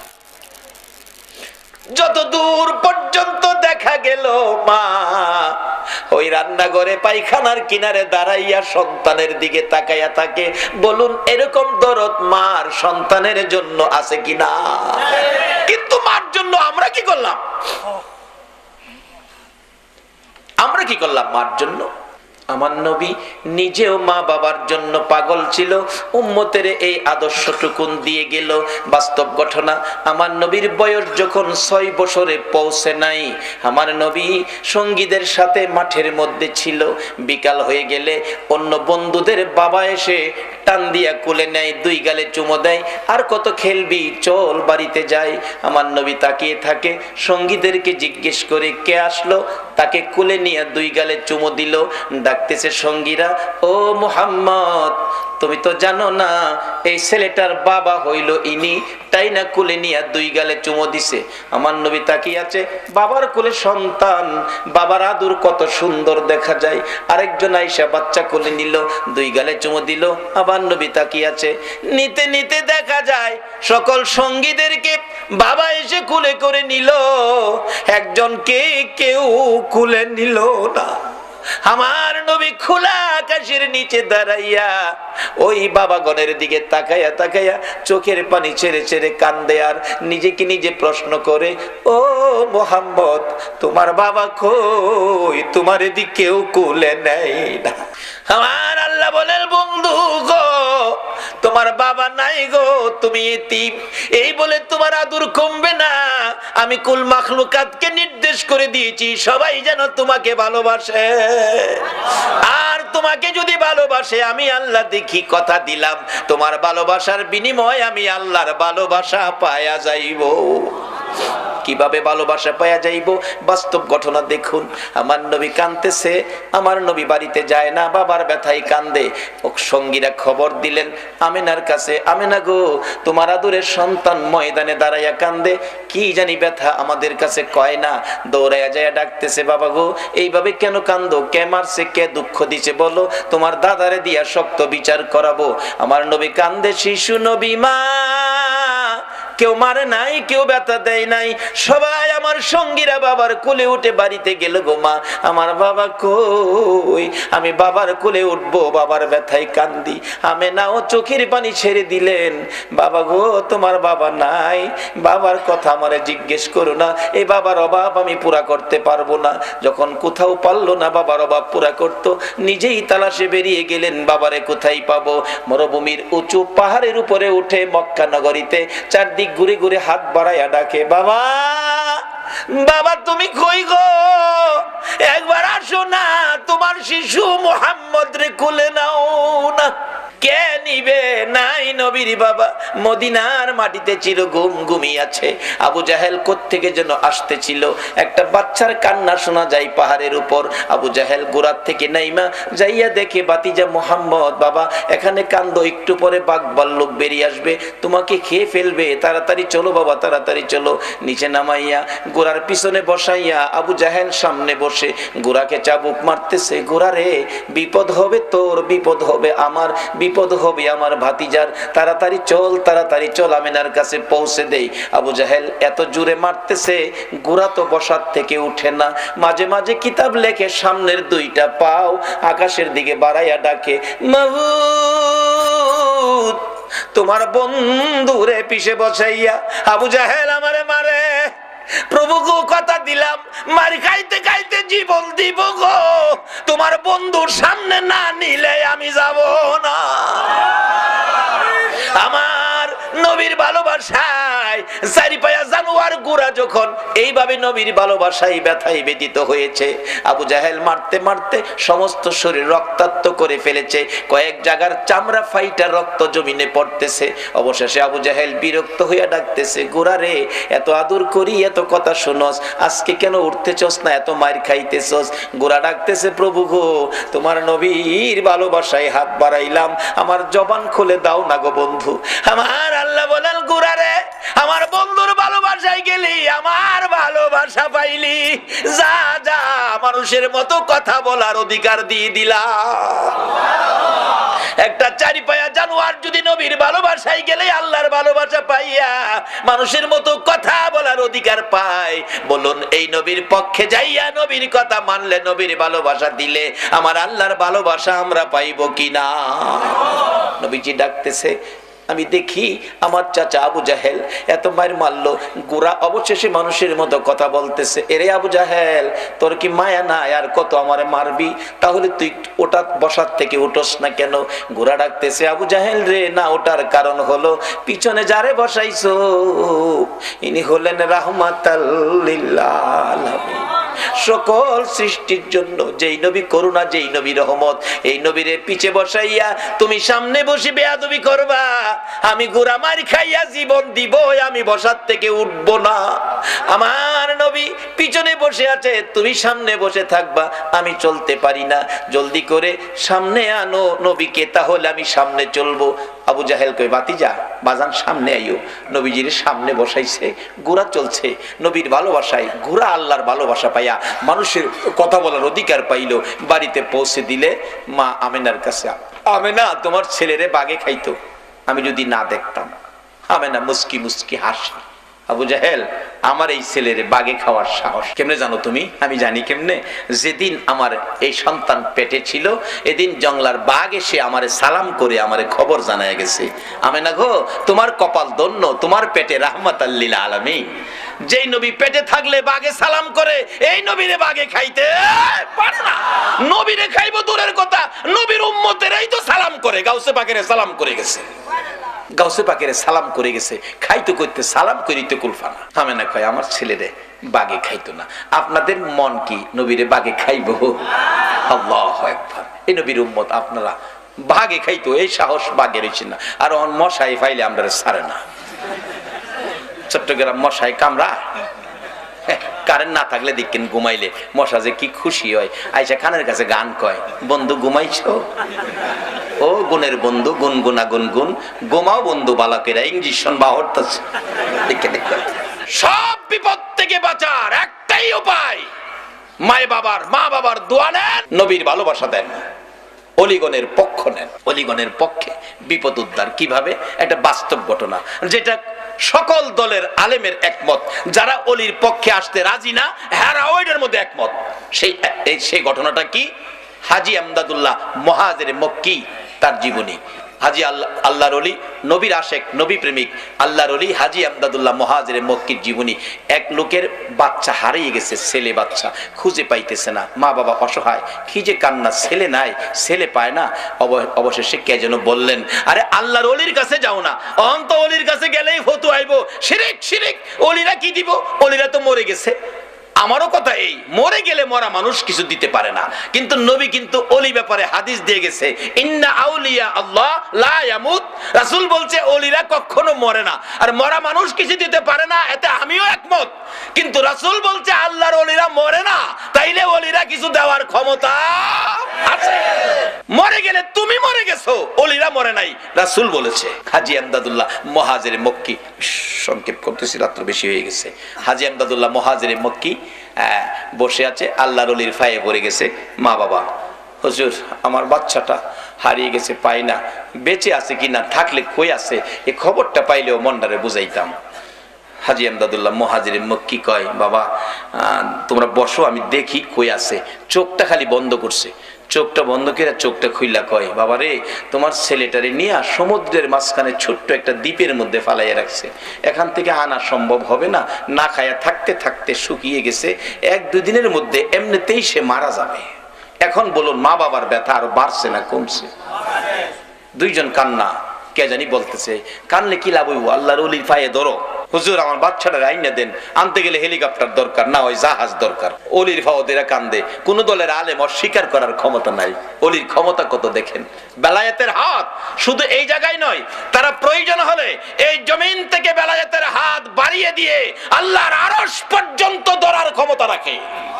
যত দূর পর্যন্ত দেখা গেল মা ওই রান্নাঘরে পায়খানার কিনারে দাঁড়াইয়া সন্তানের দিকে তাকাইয়া থাকে। বলুন এরকম দরদ মার সন্তানের জন্য আছে কিনা? কিন্তু মার জন্য আমরা কি করলাম? আমরা কি করলাম মার জন্য? আমার নবী নিজেও মা বাবার জন্য পাগল ছিল, উম্মতের এই আদর্শটুকুন দিয়ে গেল। বাস্তব ঘটনা, আমার নবীর বয়স যখন 6 বছরে পৌঁছে নাই, আমার নবী সঙ্গীদের সাথে মাঠের মধ্যে ছিল। বিকাল হয়ে গেলে অন্য বন্ধুদের বাবা এসে টান দিয়া কোলে নেয়, 2 গালে চুমো দেয়, আর কত খেলবি, চল বাড়িতে যাই। আমার নবী তাকিয়ে থাকে, সঙ্গীদেরকে জিজ্ঞেস করে কে আসলো, তাকে কোলে নিয়ে 2 গালে চুমো দিল। ডাকতেছে সঙ্গীরা, ও মুহাম্মদ, তুমি তো জানো না এই ছেলেটার বাবা হইল ইনি, তাই না কোলে নিয়ে 2 গালে চুমো দিছে। আমার নবী তাকিয়ে আছে, বাবার কোলে সন্তান, বাবার আদর কত সুন্দর দেখা যায়। আরেকজন আইসা বাচ্চা কোলে নিল, 2 গালে চুমো দিল। আবার নবী তাকিয়ে আছে, নিতে নিতে দেখা যায় সকল সঙ্গীদেরকে বাবা এসে কোলে করে নিল, একজনকে কেউ কোলে নিল না। আমার নবী খোলা আকাশের নিচে দাঁড়াইয়া ওই বাবাগণের দিকে তাকাইয়া তাকাইয়া চোখের পানি ছেড়ে ছেড়ে কান্দে, আর নিজেকে নিজে প্রশ্ন করে, ও মুহাম্মদ, তোমার বাবা কই? তোমার এদিকে কেউ কোলে নেয় না। আমার আল্লাহ বলেন, বন্ধু গো, তোমার বাবা নাই গো, তুমি এতিম। এই বলে তোমার আদর কমবে না। আমি কুল মাখলুকাতকে নির্দেশ করে দিয়েছি সবাই যেন তোমাকে ভালোবাসে, আর তোমাকে যদি ভালোবাসে আমি আল্লাহ দেখি, কথা দিলাম তোমার ভালোবাসার বিনিময়ে আমি আল্লাহর ভালোবাসা পায়া যাইব। কিভাবে ভালোবাসা পাওয়া যাইব? বাস্তব ঘটনা দেখুন। আমার নবী কাঁদতেছে, আমার নবী বাড়িতে যায় না, বাবার ব্যথায় কান্দে। সঙ্গীরা খবর দিলেন আমিনার কাছে, আমিনা গো, তোমার আদরের সন্তান ময়দানে দাঁড়াইয়া কান্দে, কি জানি ব্যথা, আমাদের কাছে কয় না। দৌড়াইয়া যায় ডাকতেছে, বাবা গো, এইভাবে কেন কান্দো? কে মারছে, কে দুঃখ দিছে বলো, তোমার দাদারে দিয়া শক্ত বিচার করাবো। আমার নবী কান্দে, শিশু নবী মা, কেউ মারে নাই, কেউ ব্যথা দেয় নাই, সবাই আমার সঙ্গীরা বাবার কোলে উঠে বাড়িতে গেল গো মা, আমার বাবা কই? আমি বাবার কোলে উঠবো, বাবার ব্যথায় কান্দি। আমি নাও চোখের পানি ছেড়ে দিলেন, বাবা গো, তোমার বাবা নাই, বাবার কথা আমারে জিজ্ঞেস করো না, এই বাবার অভাব আমি পুরা করতে পারবো না। যখন কোথাও পারলো না বাবার অভাব পুরা করত, নিজেই তালাশে বেরিয়ে গেলেন, বাবারে কোথায় পাবো। মরুভূমির উঁচু পাহাড়ের উপরে উঠে মক্কা নগরীতে চারদিক ঘুরে ঘুরে হাত বাড়াইয়া ডাকে, বাবা, বাবা তুমি কই গো? একবার আসো না, তোমার শিশু মুহাম্মদ রে কোলে নাও না। কে নিবে? নাই নবীর বাবা মদিনার মাটিতে চিরঘুম ঘুমিয়েছে। আবু জাহেল কোত্থেকে যেন আসতেছিল, একটা বাচ্চার কান্না শোনা যায় পাহাড়ের উপর। আবু জাহেল গোড়ার থেকে নাইমা যাইয়া দেখে বাতিজা মুহাম্মদ, বাবা এখানে কান্দো, একটু পরে বাঘ ভাল্লুক বেরিয়ে আসবে, তোমাকে খেয়ে ফেলবে, তাড়াতাড়ি চলো বাবা, তাড়াতাড়ি চলো। নিচে নামাইয়া গোড়ার পিছনে বসাইয়া আবু জাহেল সামনে বসে গোড়াকে চাবুক মারতেছে, গোড়া রে, বিপদ হবে তোর, বিপদ হবে আমার, বিপদ হবে আমার ভাতিজার, তাড়াতাড়ি চল, তাড়াতাড়ি চল, আমিনার কাছে পৌঁছে দেই। আবু জাহেল এত জোরে মারতেছে, গোড়া তো বসার থেকে উঠে না। মাঝে মাঝে কিতাব লেখে সামনের 2টা পাও আকাশের দিকে বাড়াইয়া ডাকে, মাবুদ, তোমার বন্ধুরে পিছে বসাইয়া আবু জাহেল আমারে মারে। প্রভু গো, কথা দিলাম মার খাইতে খাইতে জীবন দিব গো, তোমার বন্ধুর সামনে না নিলে আমি যাব না। আমার নবীর ভালোবাসায় চারি পায়া জানোয়ার গুড়া যখন এইভাবে নবীর ভালোবাসায় ব্যথায় ব্যতীত হয়েছে, আবু জাহেল মারতে মারতে সমস্ত শরীর রক্তাক্ত করে ফেলেছে, কয়েক জায়গার চামড়া ফাইটা রক্ত জমিনে পড়তেছে। অবশেষে আবু জাহেল বিরক্ত হইয়া ডাকতেছে, গোড়া রে, এত আদর করি, এত কথা শুনস, আজকে কেন উঠতেছস না, এত মার খাইতেছস? গোড়া ডাকতেছে, প্রভু গো, তোমার নবীর ভালোবাসায় হাত বাড়াইলাম, আমার জবান খুলে দাও না গো বন্ধু। আমার আল্লাহ বলেন, গোড়া রে, আমার বন্ধুর ভালোবাসায় গেলি, আমার ভালোবাসা পাইলি, যা যা, মানুষের মতো কথা বলার অধিকার দিয়ে দিলাম। একটা চারি পায়া জানোয়ার যদি নবীর ভালোবাসায় গেলে আল্লাহর ভালোবাসা পাইয়া মানুষের মতো কথা বলার অধিকার পায়, বলুন এই নবীর পক্ষে যাইয়া নবীর কথা মানলে, নবীর ভালোবাসা দিলে আমার আল্লাহর ভালোবাসা আমরা পাইব কিনা? নবীজি ডাকতেছে, আমি দেখি আমার চাচা আবু জাহেল এত মায়ের মারলো, গোরা অবশেষে মানুষের মতো কথা বলতেছে, এরে আবু জাহেল তোর কি মায়া না, আর কত আমারে মারবি, তাহলে তুই ওটা বসার থেকে উঠোস না কেন? গোরা ডাকতেছে, আবু জাহেল রে, না ওটার কারণ হলো পিছনে যারে বসাইছো ইনি হলেন রাহমাতাল লিল আলামিন, সকল সৃষ্টির জন্য যেই নবী করুণা, যেই নবী রহমত, এই নবীরে পিছে বসাইয়া তুমি সামনে বসে বেয়াদবি করবা, আমি গোরা মার খাইয়া জীবন দিব, আমি বসার থেকে উঠবো না। আমার নবী পিছনে বসে আছে, তুমি সামনে বসে থাকবা, আমি চলতে পারি না, জলদি করে সামনে আনো নবীকে, তাহলে আমি সামনে চলবো। আবু জাহেল কই, বাতিজা বাজান সামনে আইও। নবীজির সামনে বসাইছে, গোরা চলছে নবীর ভালোবাসায়, গোরা আল্লাহর ভালোবাসা পাইয়া মানুষের কথা বলার অধিকার পাইল। বাড়িতে পৌঁছে দিলে মা আমেনার কাছে, আমেনা তোমার ছেলেরে বাগে খাইতো, আমি যদি না দেখতাম। আমেনা মুস্কি মুস্কি হাসি, আবু জাহেল আমার এই ছেলের বাগে খাওয়ার সাহস কেমনে জানো তুমি? আমি জানি কেমনে, যেদিন আমার এই সন্তান পেটে ছিল এদিন জংলার বাঘ এসে আমারে সালাম করে আমারে খবর জানায় গেছে। আমেনা গো, তোমার কপাল ধন্য, তোমার পেটে রাহমাতাল লিল আলামিন। যেই নবী পেটে থাকলে বাঘে সালাম করে, এই নবীরে বাঘে খাইতে পারে না। নবীরে খাইবো দূরের কথা, নবীর উম্মতেরাই তো সালাম করে, গাউসে পাকেরে সালাম করে গেছে, গাউসে পাকের সালাম করে গেছে, খাইতো করতে সালাম করিতে কুলফানা। আমেনা কয়, আমার ছেলেরে বাগে খাইতো না। আপনাদের মন কি নবীরে বাগে খাইবো? আল্লাহু আকবার। এই নবীর উম্মত আপনারা বাগে খাইতো, এই সাহস বাগে রয়েছে না। আর মশাই ফাইলে আমরা ছাড়ে না। চট্টগ্রাম মশাই কামড়া, কারেন্ট না থাকলে দেখেন ঘুমাইলে মশা যে কি খুশি হয়, আইসা খানের কাছে গান কয়, বন্ধু ঘুমাইছো? ও গুণের বন্ধু, গুনগুনা গুনগুন, গোমাও বন্ধু বালকেরা ইঞ্জেকশন বাহরতেছে। সব বিপদ থেকে বাঁচার একটাই উপায়, মা বাবার দোয়া নেন, নবীর ভালোবাসা দেন, অলিগণের পক্ষ নেন। অলিগণের পক্ষে বিপদ উদ্ধার কিভাবে? একটা বাস্তব ঘটনা, যেটা সকল দলের আলেমের একমত, যারা অলির পক্ষে আসতে রাজি না হেরা ওইটার মধ্যে একমত। সেই ঘটনাটা কি? হাজী আমদাদুল্লাহ মুহাজির মক্কি, তার জীবনী। হাজী আল্লাহর ওলি, নবীর আশেক, নবী প্রেমিক আল্লাহর ওলি হাজী আমদাদুল্লাহ মুহাজির মক্কির জীবনী। এক লোকের বাচ্চা হারিয়ে গেছে, ছেলে বাচ্চা খুঁজে পাইতেছে না, মা বাবা অসহায়, কি যে কান্না, ছেলে নাই, ছেলে পায় না। অবশেষে কে যেন বললেন, আরে আল্লাহর ওলির কাছে যাও না, অন্ত ওলির কাছে গেলেই ফতু আইবো, শিরিক শিরিক, ওলিরা কি দিব, ওলিরা তো মরে গেছে। আমারও কথা এই, মরে গেলে মরা মানুষ কিছু দিতে পারে না, কিন্তু নবী কিন্তু ওলি ব্যাপারে হাদিস দিয়ে গেছে, ইন্না আউলিয়া আল্লাহ লা ইয়ামুত। রাসূল বলছে ওলিরা কখনো মরে না, আর মরা মানুষ কিছু দিতে পারে না, এতে আমিও একমত। কিন্তু রাসূল বলছে আল্লাহর ওলিরা মরে না, তাইলে ওলিরা কিছু দেওয়ার ক্ষমতা আছে। মরে গেলে তুমি মরে গেছো, ওলিরা মরে নাই, রাসূল বলেছে। হাজী আমদাদুল্লাহ মুহাজির মক্কি, সংক্ষেপ করতেছি রাত্র বেশি হয়ে গেছে। হাজী আমদাদুল্লাহ মুহাজির মক্কি বসে আছে, আল্লাহর ওলির ফায়ে পড়ে গেছে। মা বাবা, হুজুর আমার বাচ্চাটা হারিয়ে গেছে, পাই না, বেঁচে আছে কিনা, থাকলে কই আছে, এই খবরটা পাইলেও মনটারে বুঝাইতাম। হাজী আমদাদুল্লাহ মুহাজির মক্কি কয়, বাবা তোমরা বসো, আমি দেখি কই আছে। চোখটা খালি বন্ধ করছে, চোখটা বন্ধ করে চোখটা খুইলা কয়, বাবা রে, তোমার ছেলেটারে নিয়ে সমুদ্রের মাঝখানে ছোট্ট একটা দ্বীপের মধ্যে ফালাইয়া রাখছে, এখান থেকে আনা সম্ভব হবে না, না খায়া থাকতে থাকতে শুকিয়ে গেছে, 1-2 দিনের মধ্যে এমনিতেই সে মারা যাবে। এখন বলুন মা বাবার ব্যথা আরো বাড়ছে না কমছে? দুইজন কান্না, কে জানি বলতেছে, কানলে কি লাভ হইব, আল্লাহর ওলির পায়ে ধরো, হুজুর আমার বাচ্চাটা আইনা দেন, আনতে গেলে হেলিকপ্টার দরকার, না হয় জাহাজ দরকার। অলির ফাওদেরা কান্দে, কোন দলের আলেম অস্বীকার করার ক্ষমতা নাই। অলির ক্ষমতা কত দেখেন, বেলায়েতের হাত শুধু এই জায়গায় নয়, তারা প্রয়োজন হলে এই জমিন থেকে বেলায়েতের হাত বাড়িয়ে দিয়ে আল্লাহর আরশ পর্যন্ত ধরার ক্ষমতা রাখে।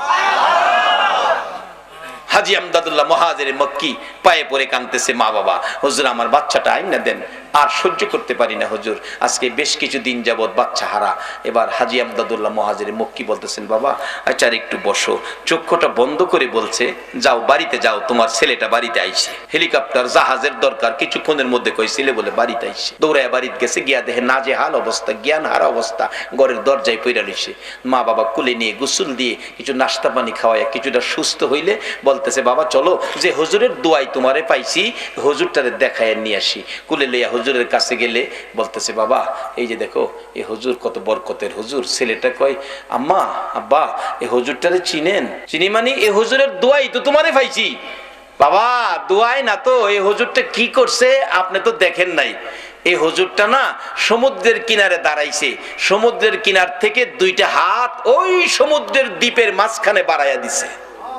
হাজী আমদাদুল্লাহ মুহাজির মক্কি পায়ে পড়ে কাঁদতেছে, মা বাবা, হুজুর আমার বাচ্চাটা আইনা দেন, আর সহ্য করতে পারি না হুজুর, আজকে বেশ কিছু দিন যাবত বাচ্চা হারা। এবার হাজী আমদাদুল্লাহ মুহাজির মক্কি বলতেছেন, বাবা আচ্ছা একটু বসো। চক্ষুটা বন্ধ করে বলছে, যাও বাড়িতে যাও, তোমার ছেলেটা বাড়িতে আইছে, হেলিকপ্টার জাহাজের দরকার, কিছুক্ষণের মধ্যে কই ছেলে বলে বাড়িতে আইছে। দৌড়ায় বাড়িতে গেছে, গিয়া দেখে নাজেহাল অবস্থা, জ্ঞান হারা অবস্থা, ঘরের দরজায় পইরা রইছে। মা বাবা কুলে নিয়ে গোসল দিয়ে কিছু নাস্তা পানি খাওয়াইয়া কিছুটা সুস্থ হইলে বলতেছে, বলতেছে বাবা চলো যে হুজুরের দোয়াই তোমারে পাইছি হুজুরটারে দেখায় নিয়ে আসি। কুলে লইয়া হুজুরের কাছে গেলে বলতেছে বাবা এই যে দেখো এই হুজুর কত বরকতের হুজুর। ছেলেটা কয় আম্মা আব্বা এই হুজুরটারে চিনেন? চিনি মানে এই হুজুরের দোয়াই তো তোমারে পাইছি। বাবা দোয়াই না তো, এই হুজুরটা কি করছে আপনি তো দেখেন নাই। এই হুজুরটা না সমুদ্রের কিনারে দাঁড়াইছে, সমুদ্রের কিনার থেকে দুইটা হাত ওই সমুদ্রের দ্বীপের মাঝখানে বাড়াইয়া দিছে।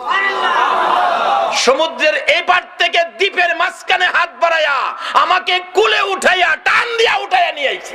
সমুদ্রের এপার থেকে দ্বীপের মাঝখানে হাত বাড়াইয়া আমাকে কুলে উঠাইয়া টান দিয়া উঠাইয়া নিয়ে আইছে।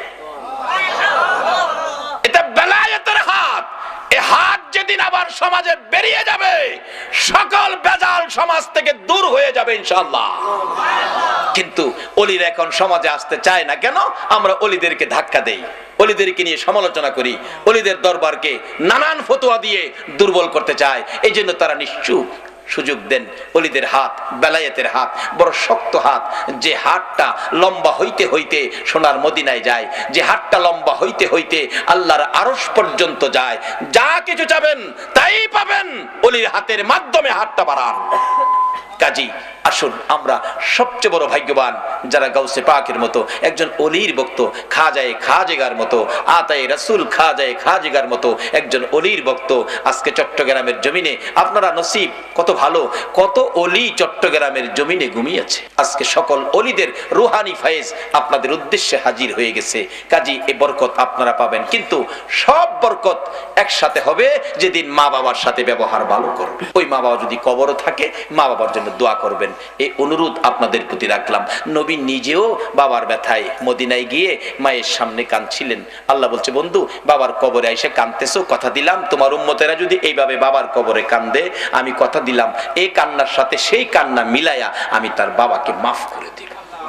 এটা বেলায়েতের হাত। এই হাত যেদিন আবার সমাজে বেরিয়ে যাবে সকল বেজাল সমাজ থেকে দূর হয়ে যাবে ইনশাআল্লাহ। কিন্তু অলিরা এখন সমাজে আসতে চায় না কেন? আমরা অলিদেরকে ধাক্কা দেই, অলিদেরকে নিয়ে সমালোচনা করি, অলিদের দরবারকে নানান ফতোয়া দিয়ে দুর্বল করতে চায়। এই জন্য তারা নিশ্চুপ সুযোগ দেন। অলিদের হাত বেলায়েতের হাত বড় শক্ত হাত, যে হাতটা লম্বা হইতে হইতে সোনার মদিনায় যায়, যে হাতটা লম্বা হইতে হইতে আল্লাহর আরশ পর্যন্ত যায়। যা কিছু চাবেন তাই পাবেন, অলির হাতের মাধ্যমে হাতটা বাড়ান। কাজী আসুন আমরা সবচেয়ে বড় ভাগ্যবান যারা গাউসে পাকের মতো একজন অলির ভক্ত, খাজায়ে খাজেগার মতো, আতায়ে রাসূল খাজায়ে খাজেগার মতো একজন অলির ভক্ত। আজকে চট্টগ্রামের জমিনে আপনারা নসিব কত ভালো, কত অলি চট্টগ্রামের জমিনে ঘুমিয়েছে। আজকে সকল অলিদের রুহানি ফায়েজ আপনাদের উদ্দেশ্যে হাজির হয়ে গেছে। কাজী এই বরকত আপনারা পাবেন, কিন্তু সব বরকত একসাথে হবে যেদিন মা বাবার সাথে ব্যবহার ভালো করবে। ওই মা বাবা যদি কবরও থাকে মা বাবার জন্য দোয়া করবেন, এই অনুরোধ আপনাদের প্রতি রাখলাম। নবী নিজেও বাবার ব্যথায় মদিনায় গিয়ে মায়ের সামনে কাঁদছিলেন। আল্লাহ বলছে বন্ধু বাবার কবরে এসে কাঁদতেছো, কথা দিলাম তোমার উম্মতেরা যদি এইভাবে বাবার কবরে কান্দে আমি কথা দিলাম এই কান্নার সাথে সেই কান্না মিলায়া আমি তার বাবাকে মাফ করে দিব।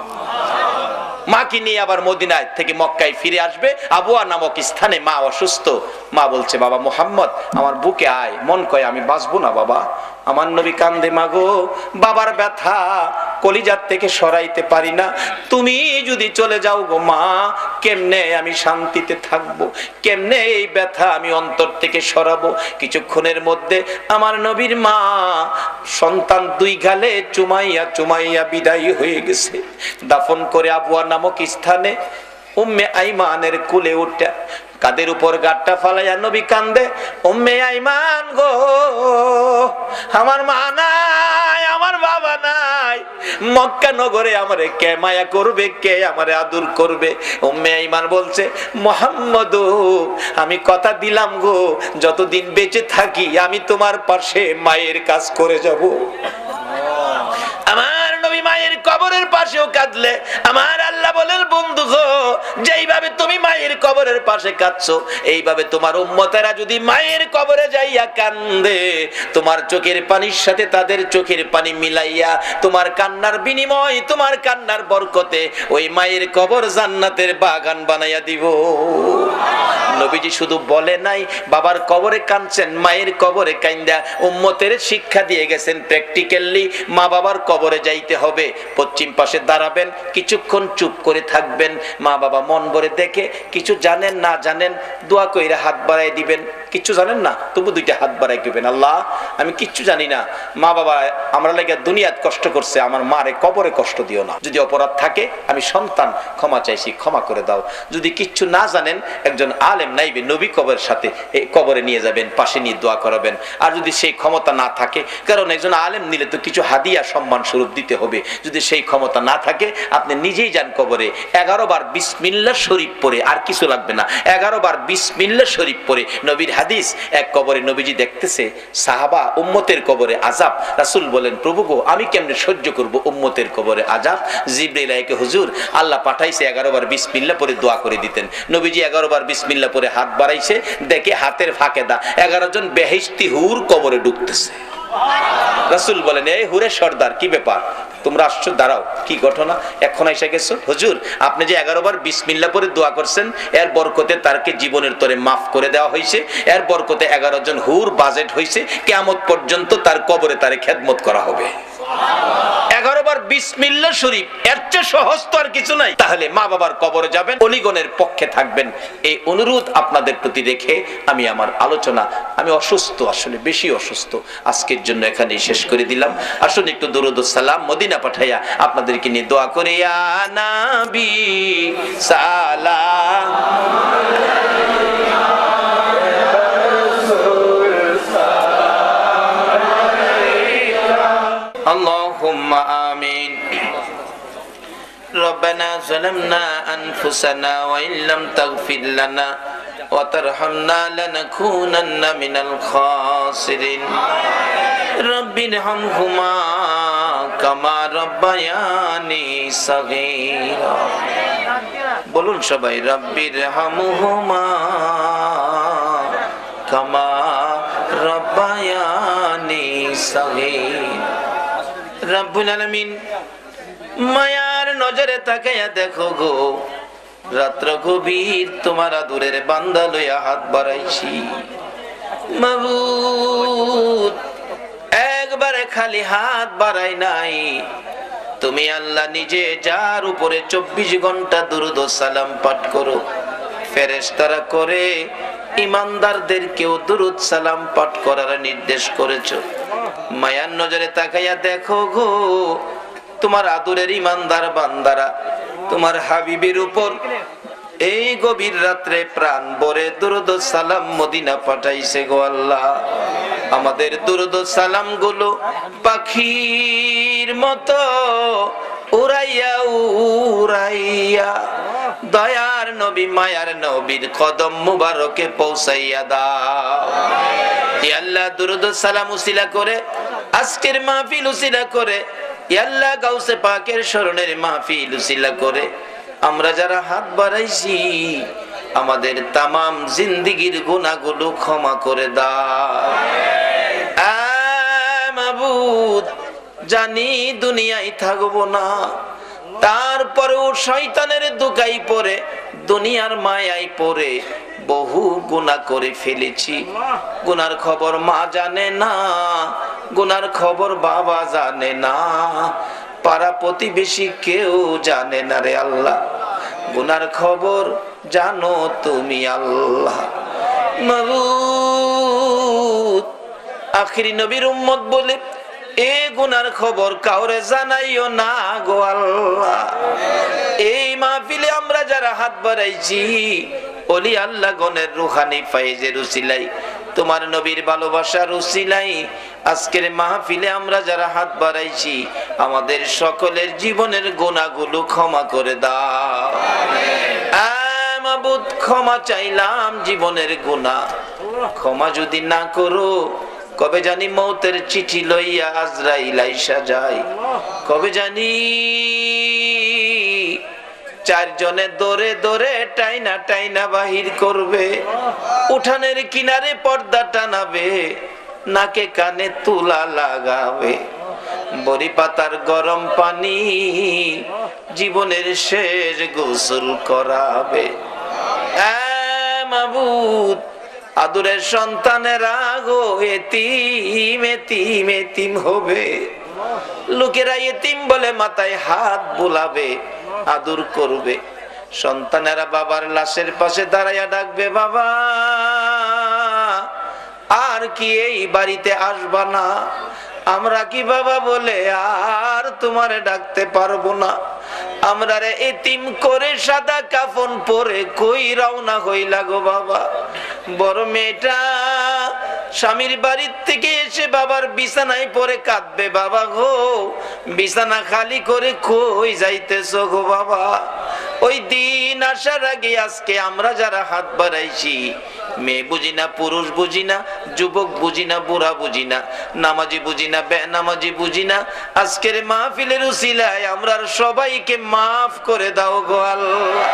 মাকে নিয়ে আবার মদিনায় থেকে মক্কায় ফিরে আসবে। আবুয়া নামক স্থানে মা অসুস্থ। মা বলছে বাবা মুহাম্মদ আমার বুকে আয়। মন কয় আমি বাঁচবো না বাবা। আমার নবী কান্দে মাগো বাবার ব্যথা কলিজার থেকে সরাইতে পারি না, তুমি যদি চলে যাও গো মা কেমনে আমি শান্তিতে থাকবো, কেমনে এই ব্যথা আমি অন্তর থেকে সরাবো। কিছুক্ষণের মধ্যে আমার নবীর মা সন্তান দুই গালে চুমাইয়া চুমাইয়া বিদায়ী হয়ে গেছে। দাফন করে আবুয়া নামক স্থানে উম্মে আইমানের কুলে উঠে কাদের উপর গাট্টা ফালাইয়া নবী কান্দে, উম্মে আইমান গো আমার মা নাই, আমার বাবা নাই, মক্কা নগরে আমারে কে মায়া করবে, কে আমারে আদর করবে। উম্মে আইমান বলছে মুহাম্মদ আমি কথা দিলাম গো যতদিন বেঁচে থাকি আমি তোমার পাশে মায়ের কাজ করে যাব। আমার নবী মায়ের কবরের পাশেও কাঁদলে আমার আল্লাহ বলেন বন্ধু গো যেইভাবে তুমি মায়ের কবরের পাশে কাঁদছো এইভাবে তোমার উম্মতেরা যদি মায়ের কবরে যাইয়া কান্দে তোমার চোখের পানির সাথে তাদের চোখের পানি মিলাইয়া তোমার কান্নার বিনিময় তোমার কান্নার বরকতে ওই মায়ের কবর জান্নাতের বাগান বানাইয়া দিব। নবীজি শুধু বলে নাই বাবার কবরে কাঁদছেন, মায়ের কবরে কান্দা উম্মতের শিক্ষা দিয়ে গেছেন প্র্যাকটিক্যালি। মা বাবার কবরে যাইতে হবে, পশ্চিম পাশে দাঁড়াবেন, কিছুক্ষণ চুপ করে থাকবেন, মা বাবা মন ভরে দেখে কিছু জানেন না জানেন দোয়া কইরা হাত বাড়াই দিবেন, কিচ্ছু জানেন না তবু দুইটা হাত বাড়াই দিবেন, আল্লাহ আমি কিচ্ছু জানি না, মা বাবা আমরা লাগে দুনিয়াত কষ্ট করছে, আমার মারে কবরে কষ্ট দিও না, যদি অপরাধ থাকে আমি সন্তান ক্ষমা চাইছি ক্ষমা করে দাও। যদি কিচ্ছু না জানেন একজন আলেম নাইবে নবী কবরের সাথে এই কবরে নিয়ে যাবেন, পাশে নিয়ে দোয়া করাবেন। আর যদি সেই ক্ষমতা না থাকে, কারণ একজন আলেম নিলে তো কিছু হাদিয়া সম্মান স্বরূপ দিতে হবে, যদি সেই ক্ষমতা না থাকে আপনি নিজেই যান কবরে 11 বার বিসমিল্লাহ শরীফ পড়ে, আর কিছু লাগবে না, 11 বার বিসমিল্লাহ শরীফ পড়ে। নবীর হাদিস, এক কবরে নবীজি দেখতেছে সাহাবা উম্মতের কবরে আযাব, রাসূল বলেন প্রভু গো আমি কেমনে সহ্য করব উম্মতের কবরে আযাব। জিবরাইল আইকে হুজুর আল্লাহ পাঠাইছে 11 বার বিসমিল্লাহ পড়ে দোয়া করে দিতেন। নবীজি 11 বার বিসমিল্লাহ পড়ে হাত বাড়াইছে, দেখে হাতের ফাঁকে 11 জন বেহেশতি হুর কবরে ঢুকতেছে। রাসূল বলেন এই হুরে সর্দার কি ব্যাপার, তোমরা আসছো, দাঁড়াও কি ঘটনা, এখন এসে গেছো? হুজুর আপনি যে 11 বার বিসমিল্লাহ পড়ে দোয়া করছেন এর বরকতে তারকে জীবনের তরে মাফ করে দেওয়া হয়েছে, এর বরকতে 11 জন হুর বাজেট হয়েছে, কিয়ামত পর্যন্ত তার কবরে তারে খেদমত করা হবে। 11 বার বিসমিল্লাহ শরীফ এর চেয়ে সহজ তো আর কিছু নাই। তাহলে মা বাবার কবরে যাবেন, অলিগণের পক্ষে থাকবেন, এই অনুরোধ আপনাদের প্রতি রেখে আমি আমার আলোচনা, আমি অসুস্থ, আসলে বেশি অসুস্থ, আজকের জন্য এখানেই শেষ করে দিলাম। আসুন একটু দুরূদ ও সালাম মদিনা পাঠাইয়া আপনাদেরকে নিয়ে দোয়া করে, ইয়া নবী সালাম আল্লাহুম্মা আমিন। ربنا ظلمنا أنفسنا وإن لم تغفر لنا وترحمنا لنكونن من الخاسرين رب ارحمهما كما ربياني صغيرا বলুন সবাই, رب ارحمهما كما ربياني صغيرا। রব্বুল আলামিন মায়ার নজরে তাকাইয়া দেখো গো, রাত্র গভীর তোমার আদরের বান্দা লইয়া হাত বাড়াইছি মাবুদ, একবারে খালি হাত বাড়াই নাই। তুমি আল্লাহ নিজে যার উপরে 24 ঘন্টা দুরূদ ও সালাম পাঠ করো, ফেরেশতারা করে ইমানদারদেরকেও দুরূদ সালাম পাঠ করার নির্দেশ করেছো। মায়ার নজরে তাকাইয়া দেখো গো, তোমার আদরের ইমানদার বান্দারা তোমার হাবিবের উপর এই গভীর রাত্রে প্রাণ ভরে দুরূদ ও সালাম মদিনা পাঠাইছে গো আল্লাহ। আমাদের দুরূদ ও সালাম গুলো পাখির মতো উড়াইয়া উড়াইয়া দয়ার নবী মায়ার নবীর কদম মুবারকে পৌঁছাইয়া দাও। ইয়া আল্লাহ, দুরূদ ও সালাম উসিলা করে আজকের মাহফিল উসিলা করে, ইয়া আল্লাহ গাউসে পাকের শরণের মাহফিল উসিলা করে আমরা যারা হাত বাড়াইছি আমাদের তামাম জিন্দেগীর গুনাহগুলো ক্ষমা করে দাও। মাবুদ, জানি দুনিয়ায় থাকবো না, তারপরেও শয়তানের দুকাই পড়ে দুনিয়ার মায়ায় পড়ে বহু গুনাহ করে ফেলেছি। গুনার খবর মা জানে না, গুনার খবর বাবা জানে না, পাড়া প্রতিবেশী কেউ জানে না রে আল্লাহ। গুনার খবর জানো তুমি আল্লাহ। মাবুদ, আখিরি নবীর উম্মত বলে এই গুনার খবর কাউরে জানাইও না গো আল্লাহ। এই মাহফিলে আমরা যারা হাত বাড়াইছি ওলি আল্লাহ গণের রুহানি ফায়েজের উসিলাই, তোমার নবীর ভালোবাসার উসিলাই আজকের মাহফিলে আমরা যারা হাত বাড়াইছি আমাদের সকলের জীবনের গুনাহগুলো ক্ষমা করে দাও। মাবুদ, ক্ষমা চাইলাম জীবনের গুনাহ, ক্ষমা যদি না করো কবে জানি মৌতের চিঠি লইয়া আজরাইল আইসা যায়, কবে জানি চারজনে দৌড়ে দৌড়ে টাইনা টাইনা বাহির করবে, উঠানের কিনারে পর্দা টানাবে, নাকে কানে তুলা লাগাবে, বড়ি পাতার গরম পানি জীবনের শেষ গোসল করাবে। মাবুদ, আদরের সন্তানেরা গো এতিম এতিম এতিম হবে, লোকেরা এতিম বলে মাথায় হাত বুলাবে, আদর করবে। সন্তানেরা বাবার লাশের পাশে দাঁড়াইয়া ডাকবে, বাবা আর কি এই বাড়িতে আসবা না? আমরা কি বাবা বলে আর তোমারে ডাকতে পারবো না? আমরা রে এতিম করে সাদা কাফন পরে কই রওনা হইলা গো বাবা। বড় মেয়েটা স্বামীর বাড়ির থেকে এসে বাবার বিছানায় পরে কাঁদবে, বাবা গো বিছানা খালি করে কই যাইতেছো গো বাবা? ওই দিন আসার আগে আজকে আমরা যারা হাত বাড়াইছি, মেয়ে বুঝি না, পুরুষ বুঝি না, যুবক বুঝি না, বুড়া বুঝি না, নামাজি বুঝি না, বেনামাজি বুঝি না, আজকের মাহফিলের উসিলায় আমরা সবাইকে মাফ করে দাও গো আল্লাহ।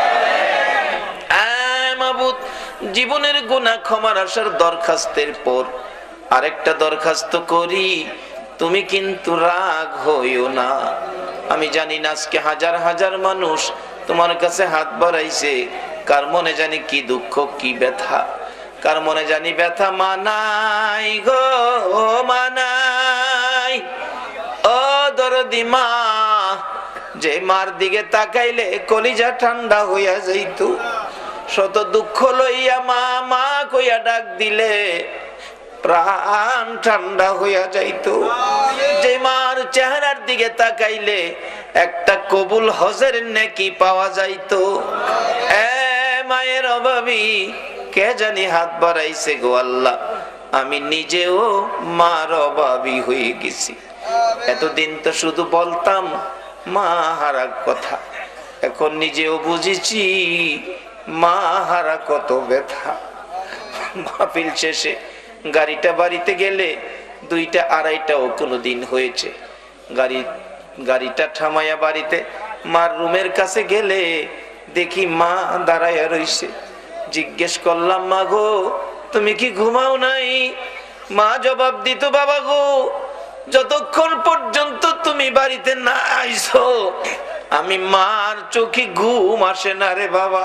মাবুদ, জীবনের গুনাহ ক্ষমার আসার দরখাস্তের পর আরেকটা দরখাস্ত করি, তুমি কিন্তু রাগ হইও না। আমি জানি না আজকে হাজার হাজার মানুষ তোমার কাছে হাত বাড়াইছে, কার মনে জানি কি দুঃখ কি ব্যথা, কার মনে জানি ব্যথা মানাই গো মানাই। ও দরদি মা, যে মার দিকে তাকাইলে কলিজা ঠান্ডা হইয়া যাইতো। শত দুঃখ লইয়া মা মা কইয়া ডাক দিলে প্রাণ ঠান্ডা হইয়া যাইতো। যে মার চেহারার দিকে তাকাইলে একটা কবুল হজের নেকি পাওয়া যাইতো। মায়ের অভাবী কে জানি হাত বাড়াইছে গো আল্লাহ, আমি নিজেও মার অভাবী হয়ে গেছি। এতদিন তো শুধু বলতাম মা হারা কথা, এখন নিজেও বুঝেছি মা হারা কত ব্যথা। মাহফিল শেষে গাড়িটা বাড়িতে গেলে 2টা 2:30টাও কোনোদিন হয়েছে। গাড়িটা থামাইয়া বাড়িতে মার রুমের কাছে গেলে দেখি মা দাঁড়াইয়া রইছে। জিজ্ঞেস করলাম, মা গো তুমি কি ঘুমাও নাই? মা জবাব দিত, বাবা গো যতক্ষণ পর্যন্ত তুমি বাড়িতে না আইছো আমি মার চোখে ঘুম আসে না রে বাবা।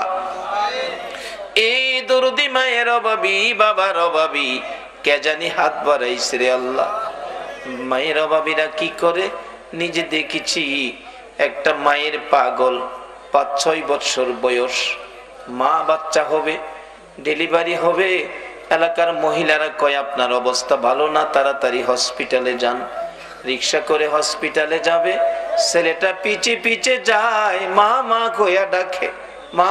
এই দরদি মায়ের অভাবী বাবার অভাবী কে জানি হাত বাড়াইছে রে আল্লাহ। মায়ের অভাবীরা কি করে নিজে দেখেছি। একটা মায়ের পাগল 5-6 বছর বয়স, মা বাচ্চা হবে, ডেলিভারি হবে। এলাকার মহিলারা কয় আপনার অবস্থা ভালো না, তাড়াতাড়ি হসপিটালে যান। রিক্সা করে হসপিটালে যাবে, ছেলেটা পিছে পিছে যায়, মা মা কইয়া ডাকে, মা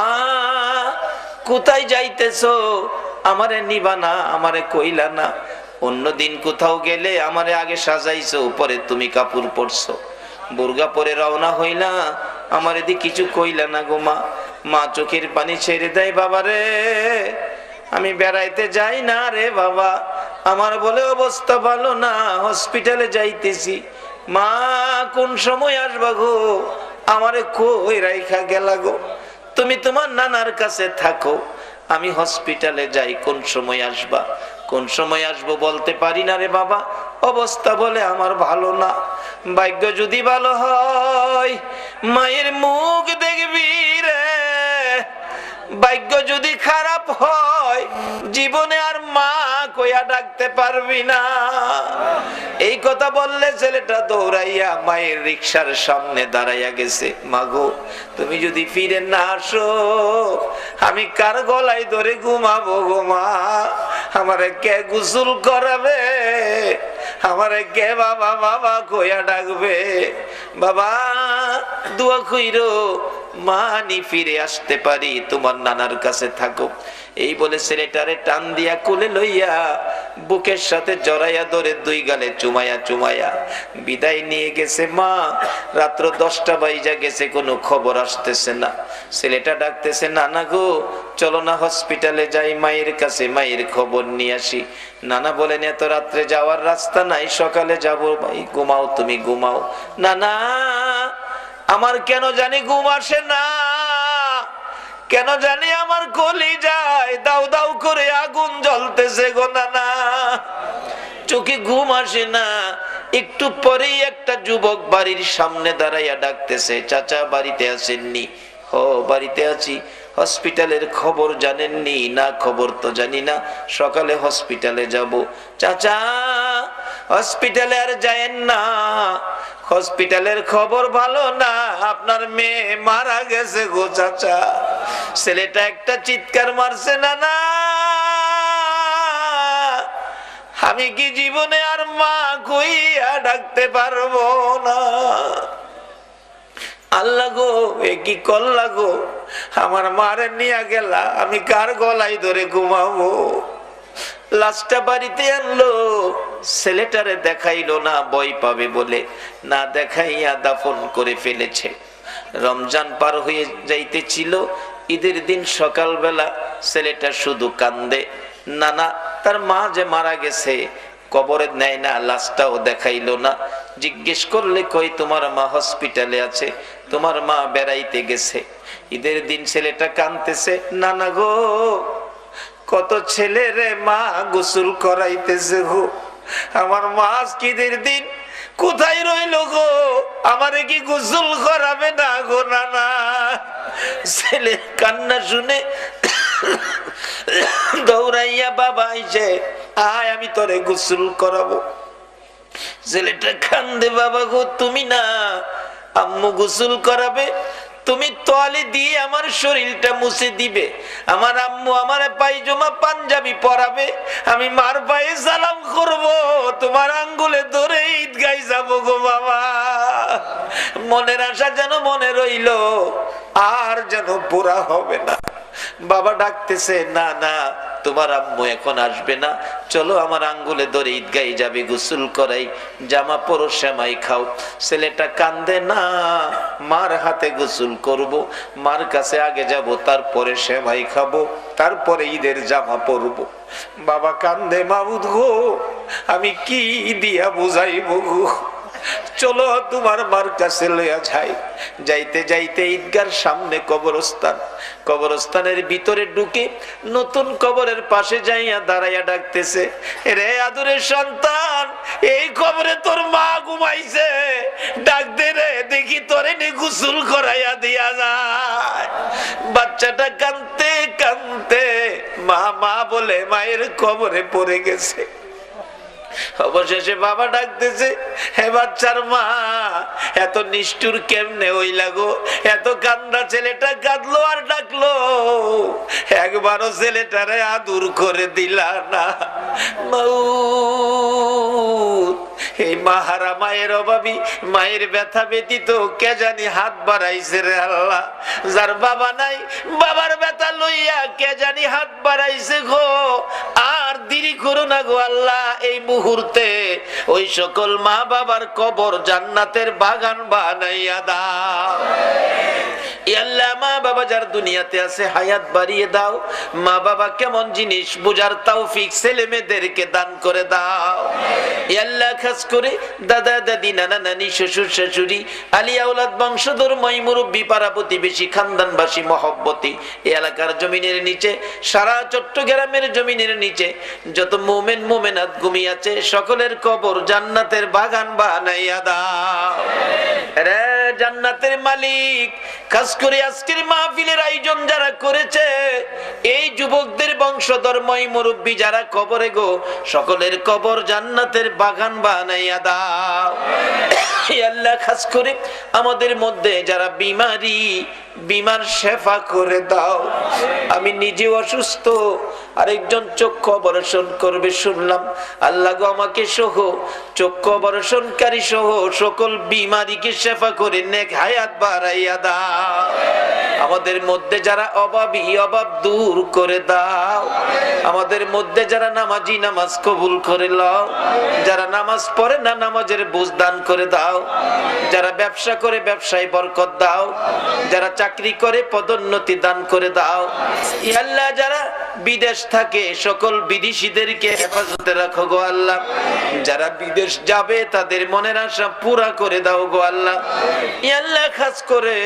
কোথায় যাইতেছো? আমারে নিবা না, আমারে কইলা না। অন্যদিন কোথাও গেলে আমারে আগে সাজাইছো, পরে তুমি কাপড় পরছো, বুরগা পরে রওনা হইলা, আমার এদিকে কিছু কইলা না গো মা। মা চোখের পানি ছেড়ে দেয়, বাবা রে আমি বেড়াইতে যাই না রে বাবা, আমার বলে অবস্থা ভালো না, হসপিটালে যাইতেছি। মা কোন সময় আসবা গো? আমারে কই রাইখা গেলা গো? তুমি তোমার নানার কাছে থাকো, আমি হসপিটালে যাই, কোন সময় আসবা? কোন সময় আসবো বলতে পারি না রে বাবা, অবস্থা বলে আমার ভালো না। ভাগ্য যদি ভালো হয় মায়ের মুখ দেখবি রে, ভাগ্য যদি খারাপ হয় জীবনে আর মা কইয়া ডাকতে পারবি না। এই কথা বললে ছেলেটা দৌড়াইয়া মায়ের রিকশার সামনে দাঁড়াইয়া গেছে। মাগো তুমি যদি ফিরে না আসো আমি কার গলায় ধরে ঘুমাবো গো মা? আমারে কে গোসল করাবে? আমারে কে বাবা বাবা কইয়া ডাকবে? বাবা দোয়া কইরো মা নি ফিরে আসতে পারি, তোমার নানার কাছে থাকো। এই বলে ছেলেটারে টান দিয়া কোলে লইয়া বুকের সাথে জড়াইয়া ধরে 2 গালে চুমাইয়া চুমাইয়া বিদায় নিয়ে গেছে মা। রাত্র 10টা বাজে গেছে, কোনো খবর আসতেছে না। ছেলেটা ডাকতেছে, নানা গো চলো না হসপিটালে যাই, মায়ের কাছে মায়ের খবর নিয়ে আসি। নানা বলেন এত রাত্রে যাওয়ার রাস্তা নাই, সকালে যাবো। ভাই ঘুমাও, তুমি ঘুমাও। নানা আমার কেন জানি ঘুম আসে না, কেন জানি আমার কলিজায় দাউ দাউ করে আগুন জ্বলতেছে গো নানা, চোখে ঘুম আসে না। একটু পরেই একটা যুবক বাড়ির সামনে দাঁড়াইয়া ডাকতেছে, চাচা বাড়িতে আসেননি? ও বাড়িতে আছি। হসপিটালের খবর জানেননি? না খবর তো জানি না, সকালে হসপিটালে যাব। চাচা হসপিটালে আর যায়েন না, হসপিটালের খবর ভালো না, আপনার মেয়ে মারা গেছে গো চাচা। ছেলেটা একটা চিৎকার মারছে, না না আমি কি জীবনে আর মা কইয়া ডাকতে পারবো না? আল্লাহ গো এ কি করলা গো, আমার মারে নিয়ে গেলা, আমি কার গলায় ধরে ঘুমাবো? লাশটা বাড়িতে আনলো, ছেলেটারে দেখাইলো না, ভয় পাবে বলে না দেখাইয়া দাফন করে ফেলেছে। রমজান পার হয়ে যাইতেছিল, ঈদের দিন সকালবেলা ছেলেটা শুধু কান্দে, নানা তার মা যে মারা গেছে কবরে নেয় না, লাশটাও দেখাইলো না। জিজ্ঞেস করলে কই তোমার মা হসপিটালে আছে, তোমার মা বেড়াইতে গেছে। ঈদের দিন ছেলেটা কাঁদতেছে, নানা গো কত ছেলে রে মা গোসল করাইতেছে গো, আমার মা ঈদের দিন কোথায় রইল গো, আমারে কি গোসল করাবে না গো নানা? ছেলে কান্না শুনে দৌড়াইয়া বাবা আইছে, আয় আমি তোরে গোসল করাবো। ছেলেটা কান্দে, বাবা গো তুমি না, আম্মু গোসল করাবে, তুমি তোয়ালে দিয়ে আমার শরীরটা মুছে দিবে, আমার আম্মু আমার পায়জামা পাঞ্জাবি পরাবে, আমি মার পায়ে সালাম করব, তোমার আঙ্গুলে ধরে ঈদগায় যাব গো বাবা। মনের আশা যেন মনে রইল, আর যেন পুরা হবে না। বাবা ডাকতেছে, না না তোমার আম্মু এখন আসবে না, চলো আমার আঙ্গুলে ধরে ঈদগায় যাবে, গোসল করাই, জামা পরো, সেমাই খাও। ছেলেটা কান্দে, না মার হাতে গোসল করব, মার কাছে আগে যাব, তারপরে সেমাই খাবো, তারপরে ঈদের জামা পরবো। বাবা কান্দে, মাবুদ গো আমি কি দিয়া বুঝাইব গো, চলো তোমার মার কাছে লইয়া যাই। যাইতে যাইতে ঈদগার সামনে কবরস্থান, কবরস্থানের ভিতরে ঢুকে নতুন কবরের পাশে যাইয়া দাঁড়াইয়া ডাকতেছে, রে আদরের সন্তান, এই কবরে তোর মা ঘুমাইছে, ডাক দে রে, দেখি তোরে নি গোসল করাইয়া দিয়া যায়। বাচ্চাটা কাঁদতে কাঁদতে মা মা বলে মায়ের কবরে পড়ে গেছে। অবশেষে বাবা ডাকতেছে, হে বাচ্চার মা, এত নিষ্ঠুর কেমনে হইলা গো, এত কান্দা ছেলেটা কাঁদলো আর ডাকলো, একবারও ছেলেটারে আদর করে দিলা না। এই মাহারা মায়ের অভাবী, মায়ের ব্যথা ব্যতীত কে জানি হাত বাড়াইছে রে আল্লাহ। যার বাবা নাই, বাবার ব্যথা লইয়া কে জানি হাত বাড়াইছে গো। আর দেরি করো না গো আল্লাহ, এই মুহূর্তে ওই সকল মা বাবার কবর জান্নাতের বাগান বানাইয়া দাও। আল্লাহ মা বাবা যার দুনিয়াতে আছে হায়াত বাড়িয়ে দাও। মা বাবা কেমন জিনিস বুঝার তৌফিক ছেলে মেয়েদেরকে দান করে দাও। আল্লাহ খাস করে দাদা দাদি, নানা নানি, শ্বশুর শাশুড়ি, আলিয়া আওলাদ, বংশধর, মই মুরব্বী, পাড়া প্রতিবেশী, খানদানবাসী, মহব্বতী, এই এলাকার জমিনের নিচে, সারা চট্টগ্রামের জমিনের নিচে যত মুমিন মুমিনাত ঘুমিয়ে আছে, সকলের কবর জান্নাতের বাগান বানাইয়া দাও রে জান্নাতের মালিক। খাস করে আজকের মাহফিলের আয়োজন যারা করেছে, এই যুবকদের বংশধর, মই মুরব্বী যারা কবরে গো, সকলের কবর জান্নাতের বাগান বানাইয়া দাও। আল্লাহ খাস করে আমাদের মধ্যে যারা বিমারি, বিমার শেফা করে দাও। আমি নিজে অসুস্থ, আরেকজন চক্ষু অপারেশন করবে শুনলাম, আল্লাহ গো আমাকে সহ চক্ষু অপারেশনকারী সহ সকল বিমারিকে শেফা করে নেক হায়াত বাড়াইয়া দাও। আমাদের মধ্যে যারা অভাবী, অভাব দূর করে দাও। আমাদের মধ্যে যারা নামাজি, নামাজ কবুল করে লও। যারা নামাজ পড়ে না, নামাজের বুঝ দান করে দাও। যারা ব্যবসা করে ব্যবসায় বরকত দাও। যারা চাকরি করে পদোন্নতি দান করে দাও। আল্লাহ যারা বিদেশ থাকে সকল বিদেশিদেরকে হেফাজতে রাখো গো আল্লাহ। যারা বিদেশ যাবে তাদের মনের আশা পুরা করে দাও গো আল্লাহ। আল্লাহ খাস করে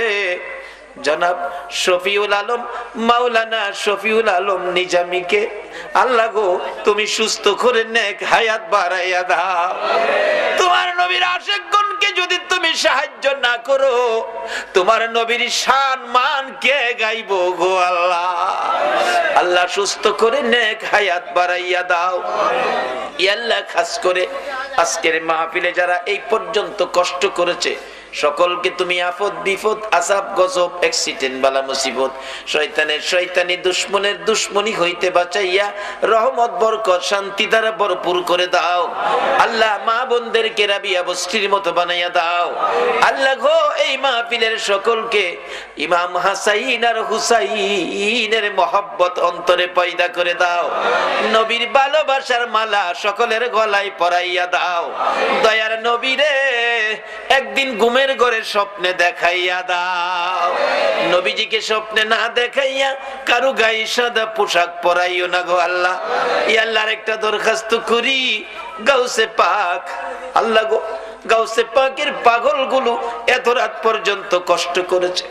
জনাব শফিউল আলম, মাওলানা শফিউল আলম নিজামীকে আল্লাহ গো তুমি সুস্থ করে নেক হায়াত বাড়াইয়া দাও। তোমার নবীর আশিকগণকে যদি তুমি সাহায্য না করো, তোমার নবীর শান মান কে গাইবো গো আল্লাহ। আল্লাহ সুস্থ করে নেক হায়াত বাড়াইয়া দাও। আল্লাহ খাস করে আজকের মাহফিলে যারা এই পর্যন্ত কষ্ট করেছে, সকলকে তুমি আফত বিপদ, আযাব গজব, অ্যাক্সিডেন্ট, বালা মুসিবত, শয়তানের শয়তানি, দুশমনের দুশমনি হইতে বাঁচাইয়া রহমত, বরকত, শান্তি দ্বারা ভরপুর করে দাও। আল্লাহ মা বোনদেরকে রাবিয়া বস্তির মতো বানাইয়া দাও। আল্লাহ গো এই মাহফিলের সকলকে ইমাম হাসাইন আর হুসাইনের মহব্বত অন্তরে পয়দা করে দাও। নবীর ভালোবাসার মালা সকলের গলায় পরাইয়া দাও। দয়ার নবীরে একদিন ঘুমের ঘরে স্বপ্নে দেখাইয়া দাও। নবীজিকে স্বপ্নে না দেখাইয়া কারো গায়ে সাদা পোশাক পরাইও না গো আল্লাহ। আল্লাহর একটা দরখাস্ত করি, গাউসে পাক আল্লাহ গো, গাউসে পাকের পাগলগুলো এত রাত পর্যন্ত কষ্ট করেছে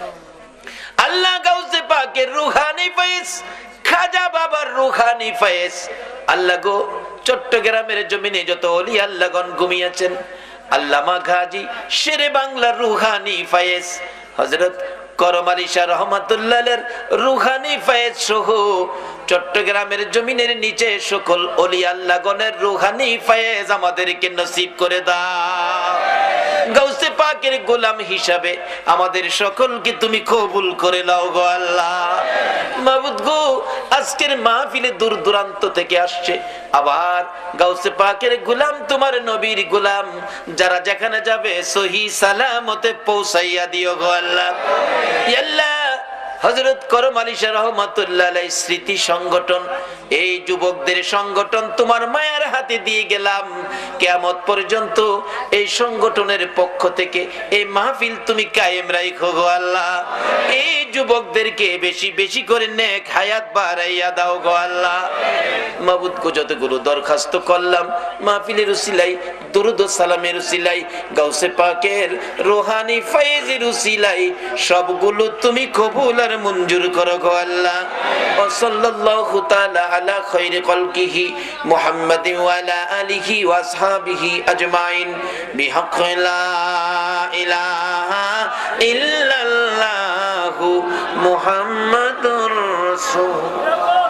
আল্লাহ। গাউসে পাকের রুহানি ফয়েজ, খাজা বাবার রুহানি ফয়েজ আল্লাহ গো, চট্টগ্রামের জমিনে যত ওলি আল্লাহগণ ঘুমিয়েছেন, আল্লামা গাজী শেরে বাংলার রুহানি ফয়েজ, হযরত করম আলী শাহ রহমাতুল্লাহের রুহানি ফয়েজ সহ চট্টগ্রামের জমিনের নিচে সকল ওলি আল্লাহগণের রুহানি ফয়েজ আমাদেরকে নসিব করে দাও। গাউসে পাক পাকের গোলাম হিসাবে আমাদের সকলকে তুমি কবুল করে নাও গো আল্লাহ। মাবুদ গো, আজকের মাহফিলে দূর দূরান্ত থেকে আসছে আবার গাউসে পাকের গোলাম, তোমার নবীর গোলাম, যারা যেখানে যাবে সহি সালামতে পৌঁছাইয়া দিও গো আল্লাহ। আল্লাহ, হযরত করম আলী শাহ রহমাতুল্লাহ আলাইহি স্মৃতি সংগঠন, এই যুবকদের সংগঠন তোমার মায়ের হাতে দিয়ে গেলাম। কিয়ামত পর্যন্ত এই সংগঠনের পক্ষ থেকে এই মাহফিল তুমি কায়েম রাখো গো আল্লাহ। এই যুবকদেরকে বেশি বেশি করে নেক হায়াত বাড়াইয়া দাও গো আল্লাহ। মাবুদ গো, যতগুলো দরখাস্ত করলাম মাহফিলের উসিলাই, দুরুদ ও সালামের উসিলাই, গাউসে পাকের রূহানি ফয়েজের উসিলাই সবগুলো তুমি কবুল আর মঞ্জুর করো গো আল্লাহ। ওয়া সাল্লাল্লাহু তাআলা আলা খায়রি খালকিহি মুহাম্মাদিন ওয়া আলা আলিহি ওয়া আসহাবিহি আজমাইন বিহাক্কি লা ইলাহা ইল্লাল্লাহু মুহাম্মাদুর রাসূল।